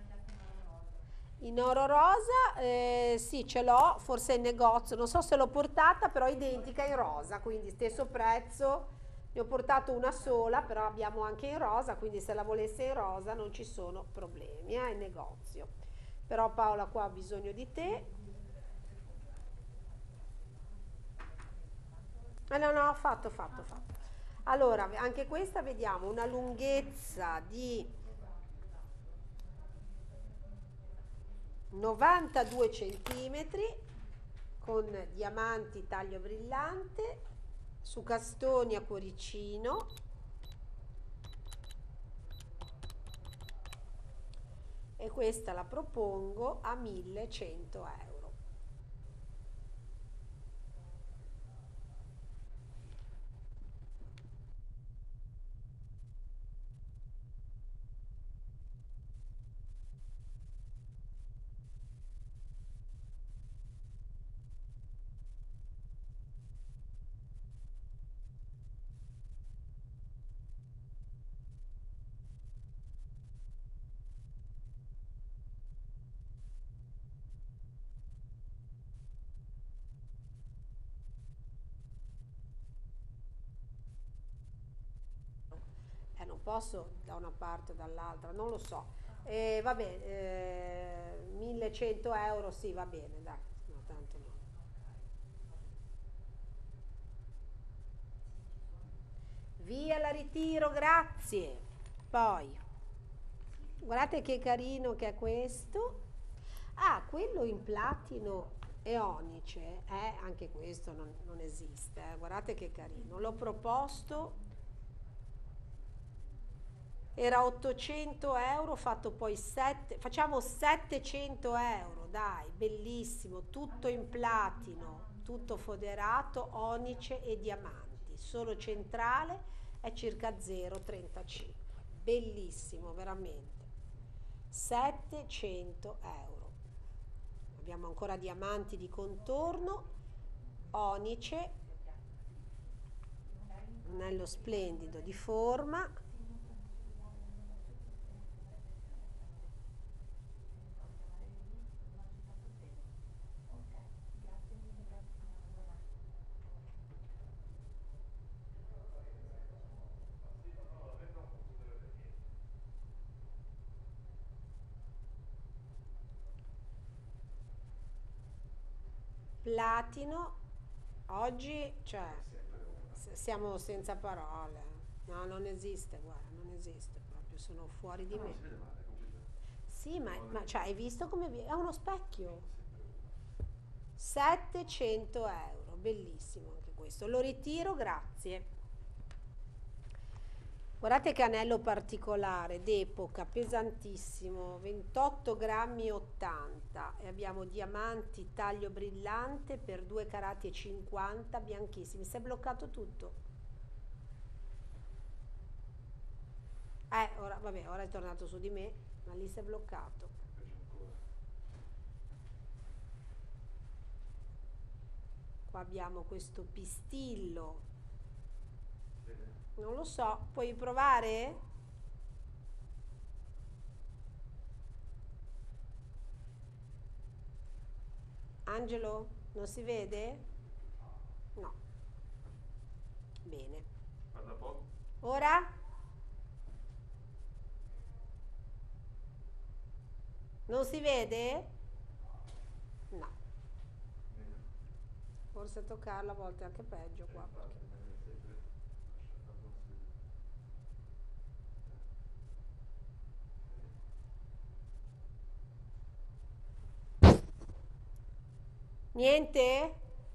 In oro rosa, sì, ce l'ho, forse in negozio, non so se l'ho portata, però è identica in rosa, quindi stesso prezzo. Ne ho portato una sola, però abbiamo anche in rosa, quindi se la volesse in rosa non ci sono problemi, in negozio. Però Paola qua ho bisogno di te. No, fatto. Allora, anche questa vediamo una lunghezza di 92 centimetri con diamanti taglio brillante su castoni a cuoricino, e questa la propongo a 1100 euro. Non posso da una parte o dall'altra, non lo so. Vabbè, 1100 euro, sì, va bene, dai. No, tanto no. Via, la ritiro, grazie. Poi, guardate che carino che è questo. Ah, quello in platino e onice, anche questo non esiste, guardate che carino. L'ho proposto. Era 800 euro, fatto poi 7, facciamo 700 euro, dai, bellissimo, tutto in platino, tutto foderato, onice e diamanti, solo centrale è circa 0,35, bellissimo, veramente, 700 euro. Abbiamo ancora diamanti di contorno, onice, anello splendido di forma, platino, oggi, cioè, Sempre una. siamo senza parole. No, non esiste, guarda, non esiste proprio, sono fuori di No, me. si vede male, comunque. Sì, ma cioè, hai visto come è uno specchio? Sempre una. 700 euro, bellissimo anche questo. Lo ritiro, grazie. Guardate che anello particolare, d'epoca, pesantissimo, 28 grammi 80 e abbiamo diamanti taglio brillante per 2 carati e 50, bianchissimi. Si è bloccato tutto. Ora, vabbè, ora è tornato su di me, ma lì si è bloccato. Peggio ancora. Qua abbiamo questo pistillo. Vede? Non lo so, puoi provare? Angelo, non si vede? No. Bene. Guarda un po'. Ora? Non si vede? No. Bene. Forse toccarla a volte è anche peggio qua. Infatti, meglio sempre lasciare farlo così. Niente?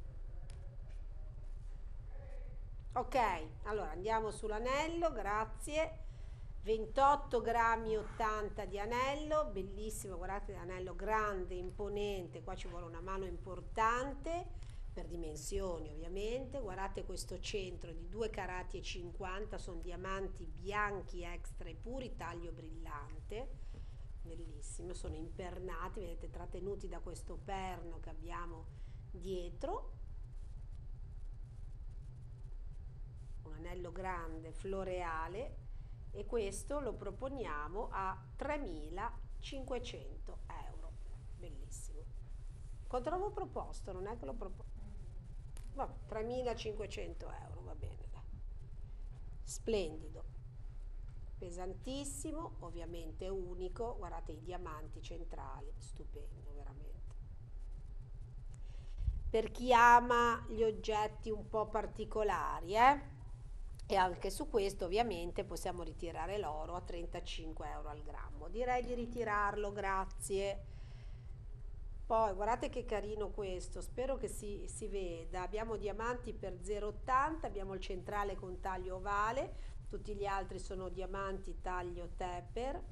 Ok, allora andiamo sull'anello, grazie. 28 grammi 80 di anello, bellissimo, guardate l'anello grande, imponente, qua ci vuole una mano importante, per dimensioni ovviamente, guardate questo centro di 2 carati e 50, sono diamanti bianchi extra e puri, taglio brillante, bellissimo, sono impernati, vedete, trattenuti da questo perno che abbiamo dietro. Un anello grande floreale e questo lo proponiamo a 3.500 euro, bellissimo. Quanto l'avevo proposto? Non è che l'ho proposto, vabbè, 3.500 euro, va bene, dai. Splendido, pesantissimo, ovviamente unico, guardate i diamanti centrali, stupendo veramente. Per chi ama gli oggetti un po' particolari, e anche su questo ovviamente possiamo ritirare l'oro a 35 euro al grammo. Direi di ritirarlo, grazie. Poi guardate che carino questo, spero che si veda. Abbiamo diamanti per 0,80, abbiamo il centrale con taglio ovale, tutti gli altri sono diamanti taglio taper.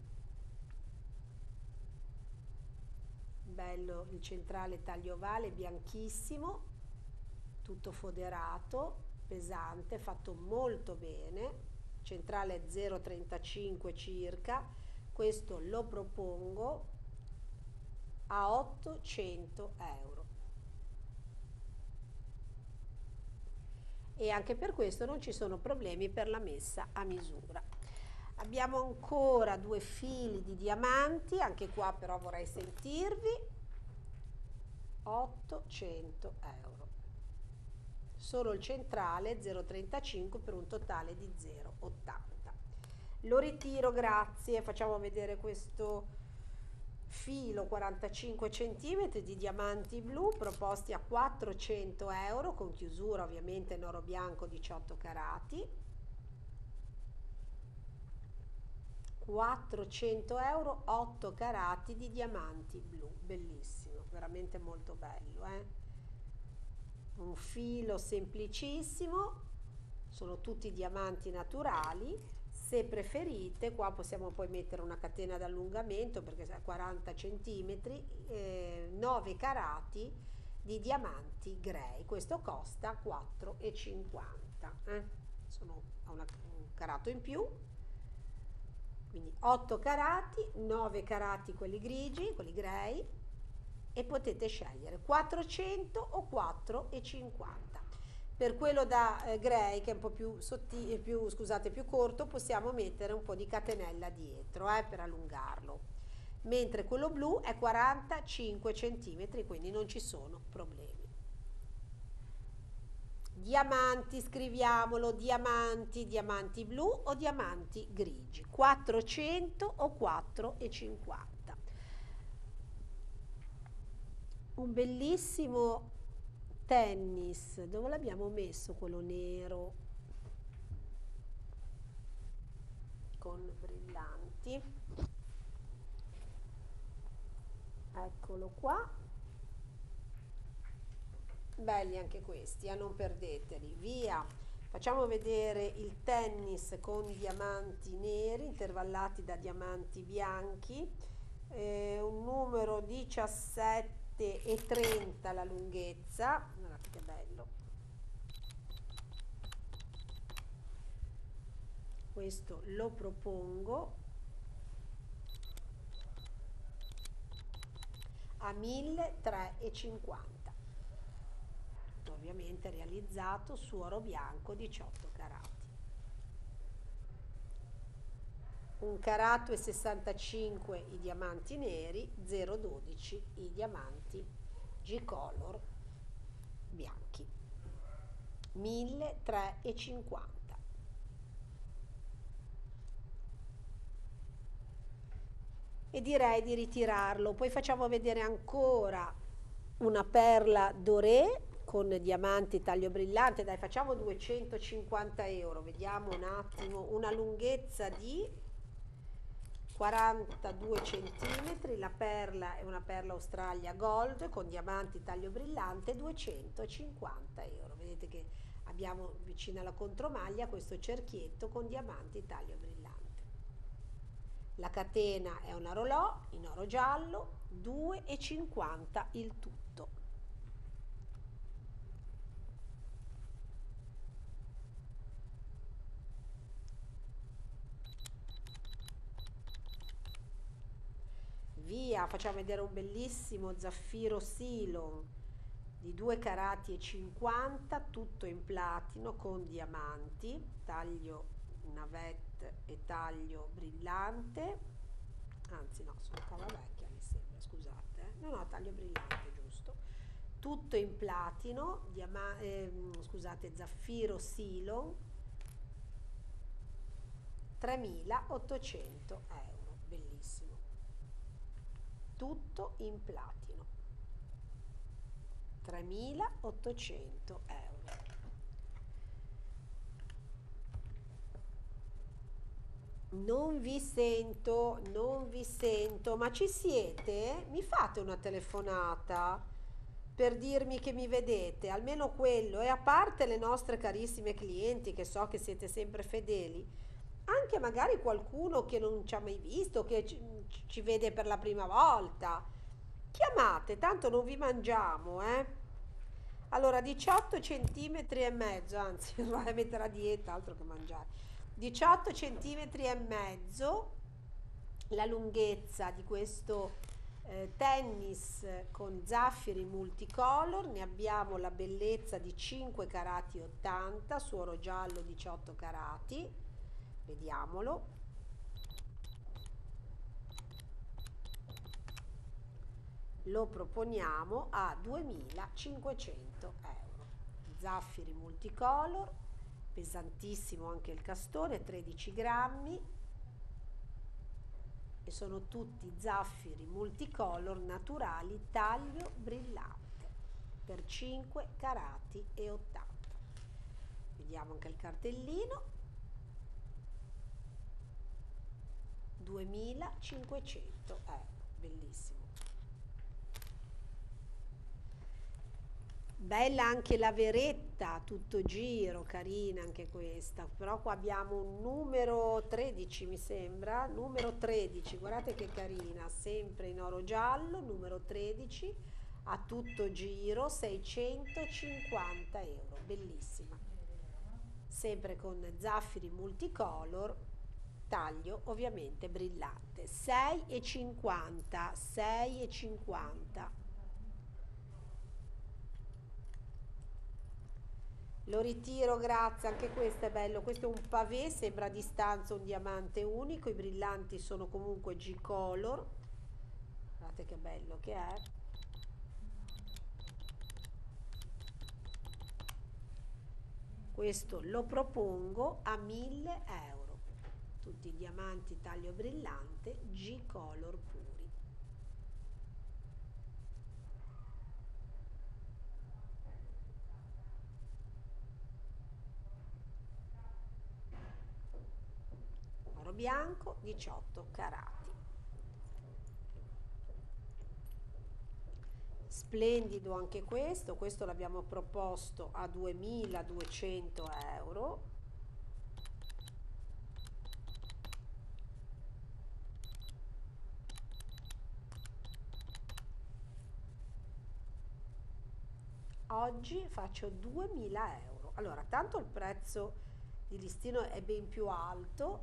Bello il centrale taglio ovale, bianchissimo, tutto foderato, pesante, fatto molto bene, centrale 0,35 circa, questo lo propongo a 800 euro. E anche per questo non ci sono problemi per la messa a misura. Abbiamo ancora 2 fili di diamanti, anche qua però vorrei sentirvi, 800 euro. Solo il centrale 0,35 per un totale di 0,80. Lo ritiro, grazie. Facciamo vedere questo filo 45 cm di diamanti blu proposti a 400 euro con chiusura ovviamente in oro bianco 18 carati. 400 euro, 8 carati di diamanti blu, bellissimo, veramente molto bello, un filo semplicissimo, sono tutti diamanti naturali. Se preferite, qua possiamo poi mettere una catena d'allungamento perché è 40 cm, 9 carati di diamanti grey, questo costa 4,50, sono a un carato in più. Quindi 8 carati, 9 carati quelli grigi, quelli grey, e potete scegliere 400 o 4,50. Per quello da grey, che è un po' più sottile, più corto, possiamo mettere un po' di catenella dietro per allungarlo. Mentre quello blu è 45 cm, quindi non ci sono problemi. Diamanti, scriviamolo, diamanti, diamanti blu o diamanti grigi, 400 o 4,50. Un bellissimo tennis, dove l'abbiamo messo quello nero con brillanti? Eccolo qua, belli anche questi, non perdeteli. Via, facciamo vedere il tennis con diamanti neri intervallati da diamanti bianchi, un numero 17 e 30 la lunghezza, guardate che bello. Questo lo propongo a 1350, ovviamente realizzato su oro bianco 18 carati. 1 carato e 65 i diamanti neri, 0,12 i diamanti G-Color bianchi. 1350. E direi di ritirarlo. Poi facciamo vedere ancora una perla doré con diamanti taglio brillante. Dai, facciamo 250 euro. Vediamo un attimo, una lunghezza di 42 centimetri. La perla è una perla Australia Gold con diamanti taglio brillante, 250 euro. Vedete che abbiamo vicino alla contromaglia questo cerchietto con diamanti taglio brillante. La catena è una rolò in oro giallo, 2,50 il tutto. Via, facciamo vedere un bellissimo zaffiro Ceylon di 2 carati e 50, tutto in platino con diamanti, taglio navette e taglio brillante, anzi no, sono cava vecchia mi sembra, scusate, no, taglio brillante, giusto, tutto in platino, scusate, zaffiro Ceylon, 3.800 euro, bellissimo, tutto in platino, 3.800 euro. Non vi sento, ma ci siete? Mi fate una telefonata per dirmi che mi vedete, almeno quello, e a parte le nostre carissime clienti che so che siete sempre fedeli, anche magari qualcuno che non ci ha mai visto, che ci vede per la prima volta. Chiamate, tanto non vi mangiamo, eh? Allora, 18 centimetri e mezzo, anzi, vai a mettere a dieta, altro che mangiare. 18 centimetri e mezzo la lunghezza di questo tennis con zaffiri multicolor, ne abbiamo la bellezza di 5 carati 80 su oro giallo 18 carati, vediamolo, lo proponiamo a 2.500 euro, zaffiri multicolor, pesantissimo anche il castone, 13 grammi, e sono tutti zaffiri multicolor naturali taglio brillante per 5 carati e 80. Vediamo anche il cartellino, 2.500 euro, bellissimo. Bella anche la veretta, tutto giro, carina anche questa, però qua abbiamo un numero 13 mi sembra, numero 13, guardate che carina, sempre in oro giallo, numero 13, a tutto giro, 650 euro, bellissima, sempre con zaffiri multicolor, taglio ovviamente brillante, 6,50, 6,50. Lo ritiro, grazie, anche questo è bello, questo è un pavé, sembra a distanza un diamante unico, i brillanti sono comunque G-Color, guardate che bello che è. Questo lo propongo a 1.000 euro, tutti i diamanti taglio brillante G-Color puri. bianco 18 carati. Splendido anche questo l'abbiamo proposto a 2.200 euro. Oggi faccio 2.000 euro. Allora, tanto il prezzo di listino è ben più alto.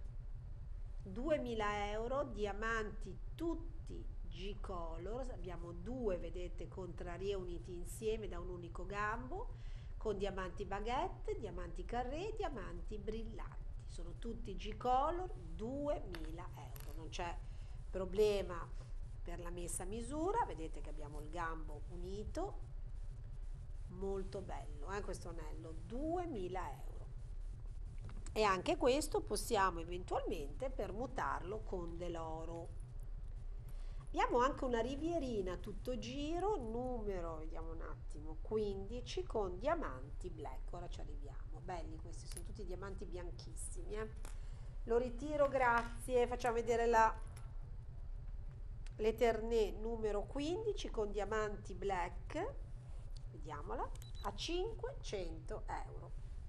2.000 euro, diamanti tutti G-Color, abbiamo due, vedete, contrarie uniti insieme da un unico gambo, con diamanti baguette, diamanti carré, diamanti brillanti. Sono tutti G-Color, 2.000 euro. Non c'è problema per la messa a misura, vedete che abbiamo il gambo unito. Molto bello, questo anello, 2.000 euro. E anche questo possiamo eventualmente permutarlo con dell'oro. Abbiamo anche una rivierina tutto giro, numero, vediamo un attimo, 15, con diamanti black. Ora ci arriviamo. Belli questi, sono tutti diamanti bianchissimi. Lo ritiro, grazie. Facciamo vedere l'Eternit numero 15 con diamanti black. Vediamola, a 500 euro.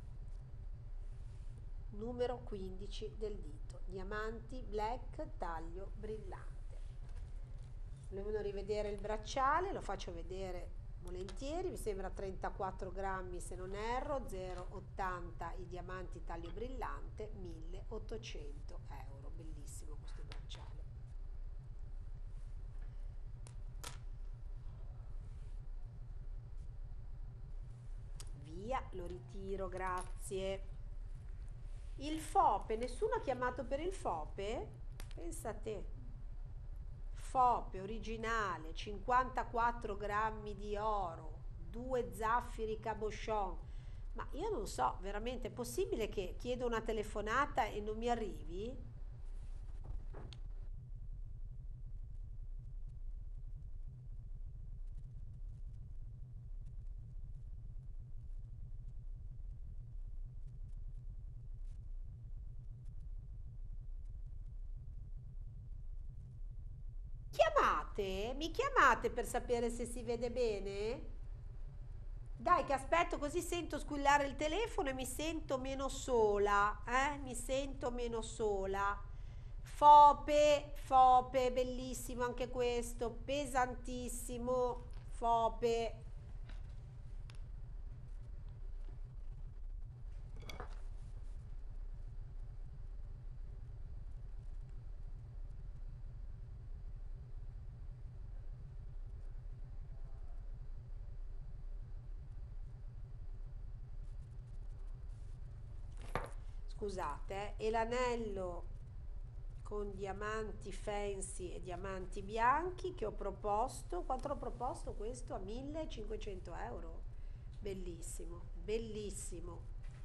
Numero 15 del dito, diamanti black taglio brillante. Volevano rivedere il bracciale, lo faccio vedere volentieri, mi sembra 34 grammi se non erro, 0,80 i diamanti taglio brillante, 1.800 euro. Bellissimo questo bracciale. Via, lo ritiro, grazie. Il FOPE, nessuno ha chiamato per il FOPE? Pensa a te. FOPE originale, 54 grammi di oro, 2 zaffiri cabochon. Ma io non so, veramente è possibile che chiedo una telefonata e non mi arrivi? Mi chiamate per sapere se si vede bene? Dai che aspetto, così sento squillare il telefono e mi sento meno sola, mi sento meno sola. Fope, bellissimo anche questo, pesantissimo, Fope. Scusate, e l'anello con diamanti fancy e diamanti bianchi che ho proposto, quanto l'ho proposto questo? A 1.500 euro. Bellissimo, bellissimo.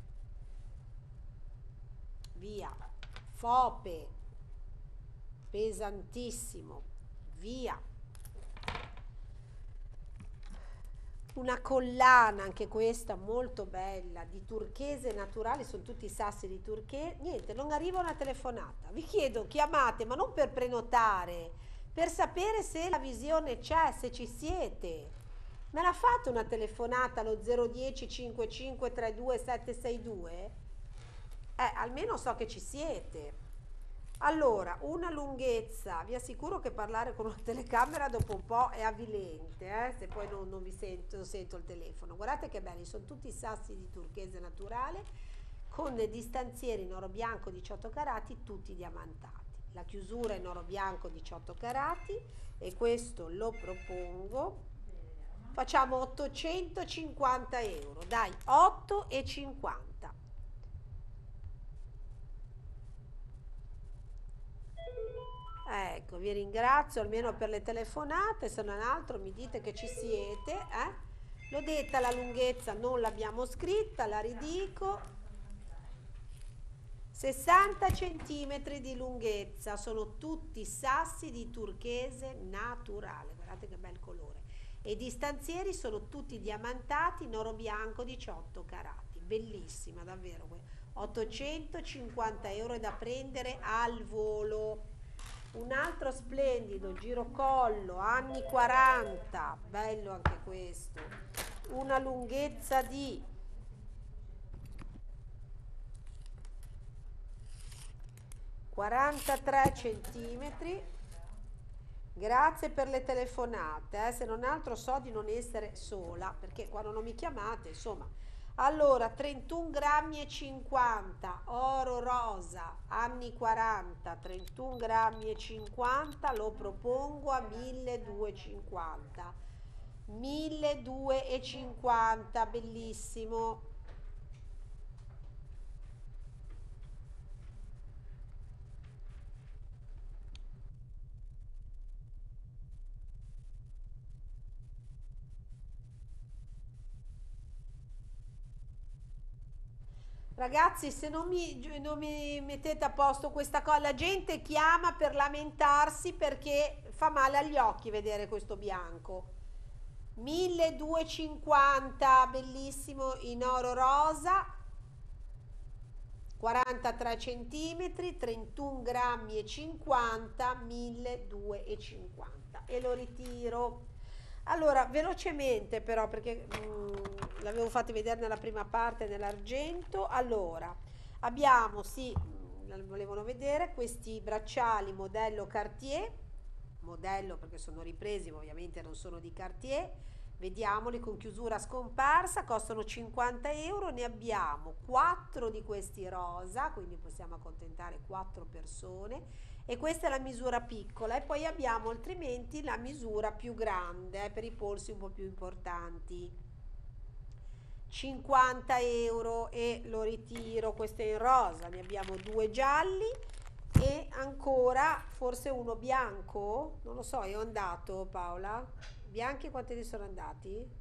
Via. Fope, pesantissimo. Via. Una collana, anche questa molto bella, di turchese naturale, sono tutti sassi di turchese. Niente, non arriva una telefonata. Vi chiedo, chiamate, ma non per prenotare, per sapere se la visione c'è, se ci siete. Me la fate una telefonata allo 010 55 32 762? Almeno so che ci siete. Allora, una lunghezza, vi assicuro che parlare con una telecamera dopo un po' è avvilente, se poi non vi sento il telefono. Guardate che belli, sono tutti sassi di turchese naturale con dei distanzieri in oro bianco 18 carati, tutti diamantati. La chiusura in oro bianco 18 carati e questo lo propongo. Facciamo 850 euro, dai, 8,50. Ecco, vi ringrazio almeno per le telefonate, se non altro mi dite che ci siete. L'ho detta la lunghezza, non l'abbiamo scritta, la ridico. 60 centimetri di lunghezza, sono tutti sassi di turchese naturale, guardate che bel colore. E i distanzieri sono tutti diamantati in oro bianco 18 carati, bellissima davvero. 850 euro è da prendere al volo. Un altro splendido girocollo anni 40, bello anche questo, una lunghezza di 43 centimetri. Grazie per le telefonate, se non altro so di non essere sola, perché quando non mi chiamate, insomma. Allora, 31 grammi e 50, oro rosa, anni 40, 31 grammi e 50, lo propongo a 1250. 1250, bellissimo. Ragazzi, se non mi mettete a posto questa cosa, la gente chiama per lamentarsi perché fa male agli occhi vedere questo bianco. 1250, bellissimo in oro rosa, 43 centimetri, 31 grammi e 50, 1250 e lo ritiro. Allora, velocemente però, perché l'avevo fatto vedere nella prima parte nell'argento. Allora, abbiamo, sì, volevano vedere questi bracciali modello Cartier, modello perché sono ripresi, ma ovviamente non sono di Cartier. Vediamoli con chiusura scomparsa, costano 50 euro, ne abbiamo 4 di questi rosa, quindi possiamo accontentare 4 persone e questa è la misura piccola e poi abbiamo altrimenti la misura più grande per i polsi un po' più importanti. 50 euro e lo ritiro, questo è in rosa, ne abbiamo 2 gialli e ancora forse uno bianco, non lo so, è andato Paola? Bianchi quanti ne sono andati?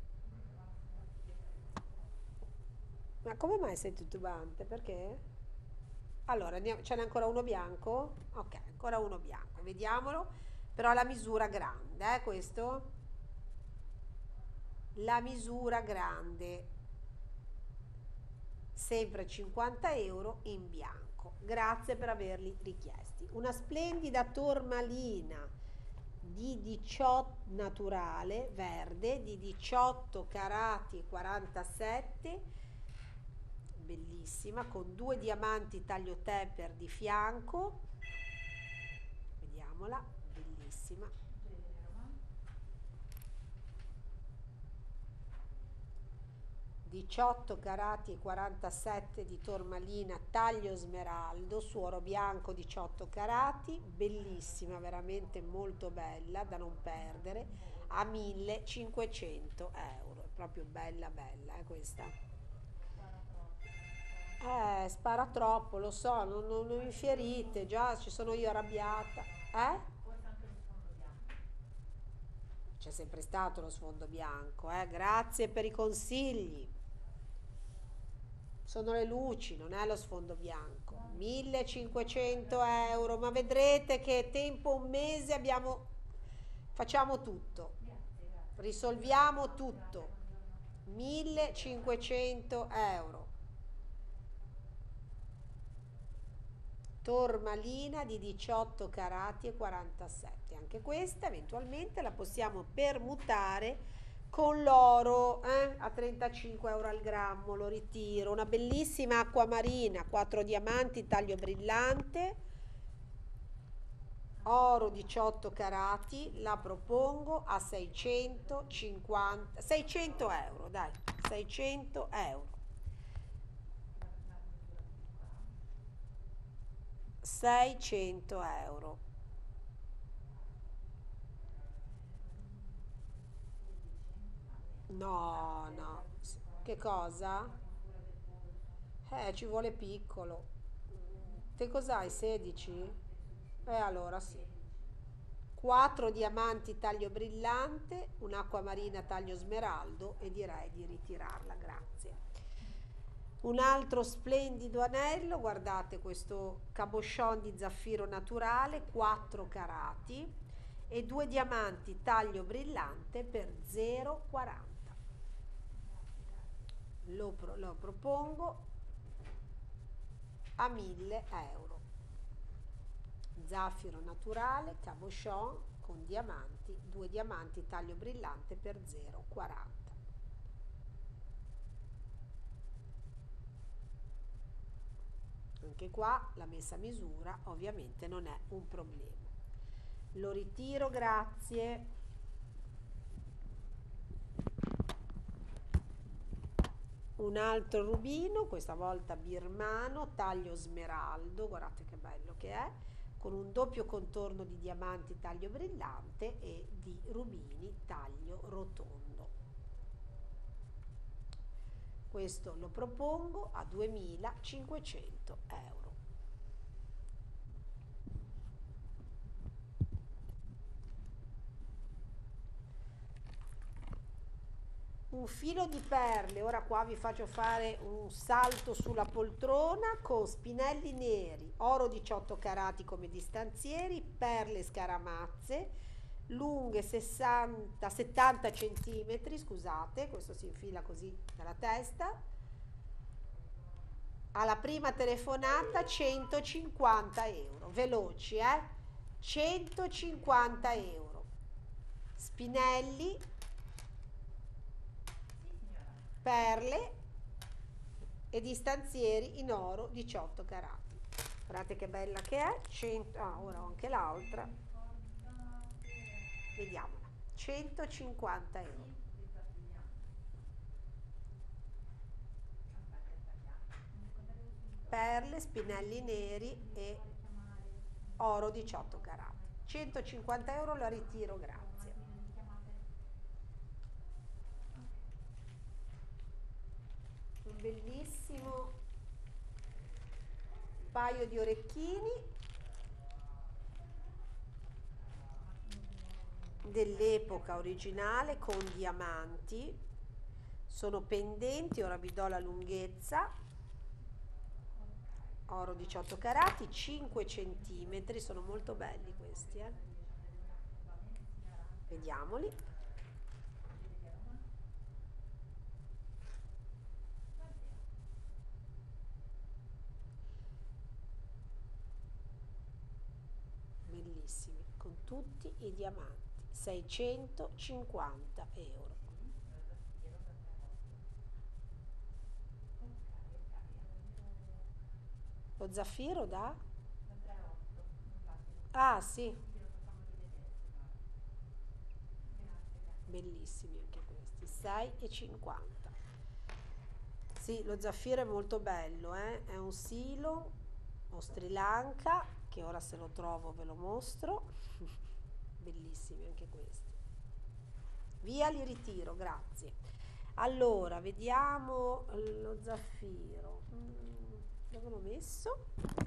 Ma come mai sei titubante? Perché? Allora, ce n'è ancora uno bianco? Ok, ancora uno bianco, vediamolo. Però la misura grande, questo? La misura grande. Sempre 50 euro in bianco. Grazie per averli richiesti. Una splendida tormalina di 18 naturale, verde, di 18 carati e 47, bellissima, con 2 diamanti taglio temper di fianco. Vediamola, bellissima. 18 carati e 47 di tormalina taglio smeraldo su oro bianco 18 carati, bellissima, veramente molto bella da non perdere, a 1500 euro, è proprio bella bella questa. Spara troppo, lo so, non mi infierite, già ci sono io arrabbiata. C'è sempre stato lo sfondo bianco, grazie per i consigli. Sono le luci, non è lo sfondo bianco. 1500 euro, ma vedrete che tempo un mese abbiamo, facciamo tutto, risolviamo tutto. 1500 euro. Tormalina di 18 carati e 47, anche questa eventualmente la possiamo permutare con l'oro a 35 euro al grammo, lo ritiro. Una bellissima acquamarina, 4 diamanti taglio brillante, oro 18 carati, la propongo a 600 euro, dai, 600 euro. 600 euro. No, no. Che cosa? Ci vuole piccolo. Te cos'hai? 16? Allora sì. 4 diamanti taglio brillante, un'acqua marina taglio smeraldo e direi di ritirarla, grazie. Un altro splendido anello, guardate questo cabochon di zaffiro naturale, 4 carati e 2 diamanti taglio brillante per 0,40. Lo propongo a 1.000 euro. Zaffiro naturale cabochon con diamanti, 2 diamanti taglio brillante per 0,40. Anche qua la messa a misura ovviamente non è un problema. Lo ritiro, grazie. Un altro rubino, questa volta birmano, taglio smeraldo, guardate che bello che è, con un doppio contorno di diamanti taglio brillante e di rubini taglio rotondo. Questo lo propongo a 2.500 euro. Un filo di perle, ora qua vi faccio fare un salto sulla poltrona con spinelli neri, oro 18 carati come distanzieri, perle scaramazze, lunghe 70 centimetri, scusate, questo si infila così dalla testa. Alla prima telefonata 150 euro, veloci 150 euro. Spinelli, perle e distanzieri in oro 18 carati. Guardate che bella che è. Ora ho anche l'altra, vediamola. 150 euro. Perle, spinelli neri e oro 18 carati. 150 euro, la ritiro, grazie. Un bellissimo paio di orecchini dell'epoca originale con diamanti, sono pendenti, ora vi do la lunghezza, oro 18 carati, 5 centimetri, sono molto belli questi, vediamoli. Bellissimi, con tutti i diamanti, 650 euro. Lo zaffiro da? Ah sì, bellissimi anche questi, 6,50. Sì, lo zaffiro è molto bello, è un silo o Sri Lanka, che ora se lo trovo ve lo mostro. Bellissimi anche questi. Via, li ritiro, grazie. Allora, vediamo lo zaffiro. Dove l'ho messo?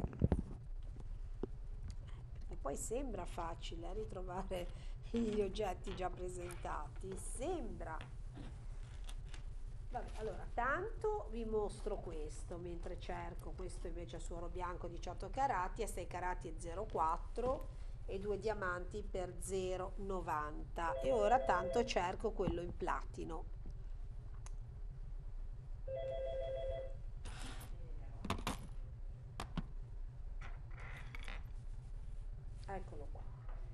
Perché poi sembra facile ritrovare gli oggetti già presentati. Sembra. Vabbè, allora, tanto vi mostro questo, mentre cerco questo invece su oro bianco 18 carati, a 6 carati e 0,4 e 2 diamanti per 0,90. E ora tanto cerco quello in platino. Eccolo qua.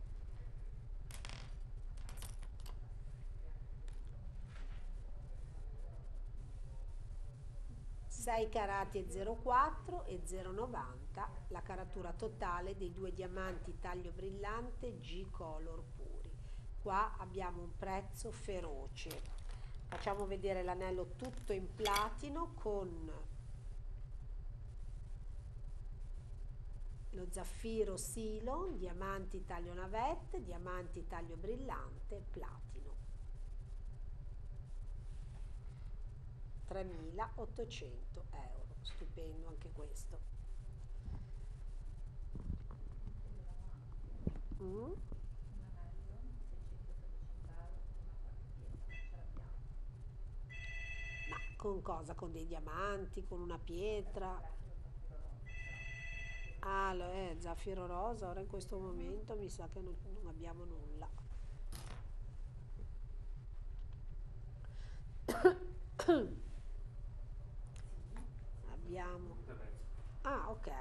6 carati e 0,4 e 0,90 la caratura totale dei 2 diamanti taglio brillante G-Color puri. Qua abbiamo un prezzo feroce. Facciamo vedere l'anello tutto in platino con lo zaffiro Ceylon, diamanti taglio navette, diamanti taglio brillante, platino. 3.800 euro, stupendo anche questo. Ma con cosa? Con dei diamanti, con una pietra? Ah, zaffiro rosa, ora in questo momento mi sa che non abbiamo nulla. Abbiamo... Ah, ok.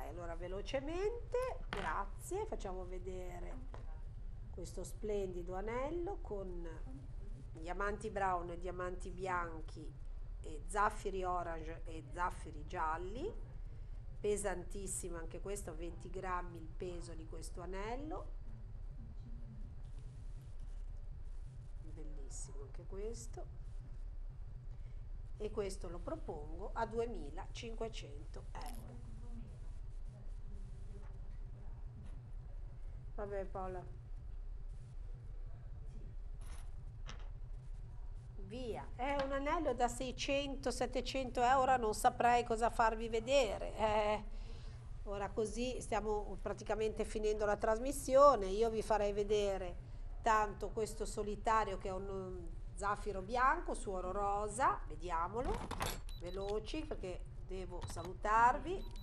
velocemente, grazie, facciamo vedere questo splendido anello con diamanti brown, diamanti bianchi e zaffiri orange e zaffiri gialli, pesantissimo anche questo, 20 grammi il peso di questo anello, bellissimo anche questo, e questo lo propongo a 2.500 euro. Vabbè Paola, via, è un anello da 600-700 euro, non saprei cosa farvi vedere. Ora così stiamo praticamente finendo la trasmissione, io vi farei vedere tanto questo solitario che è un zaffiro bianco su oro rosa, vediamolo, veloci perché devo salutarvi.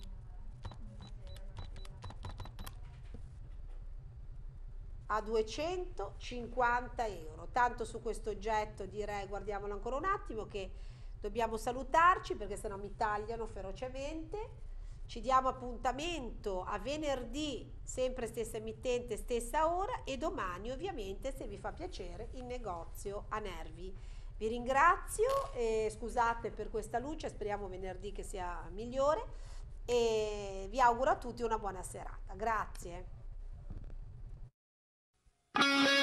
A 250 euro, tanto su questo oggetto direi guardiamolo ancora un attimo che dobbiamo salutarci perché sennò mi tagliano ferocemente. Ci diamo appuntamento a venerdì, sempre stessa emittente, stessa ora, e domani ovviamente, se vi fa piacere, in negozio a Nervi. Vi ringrazio e scusate per questa luce, speriamo venerdì che sia migliore, e vi auguro a tutti una buona serata. Grazie.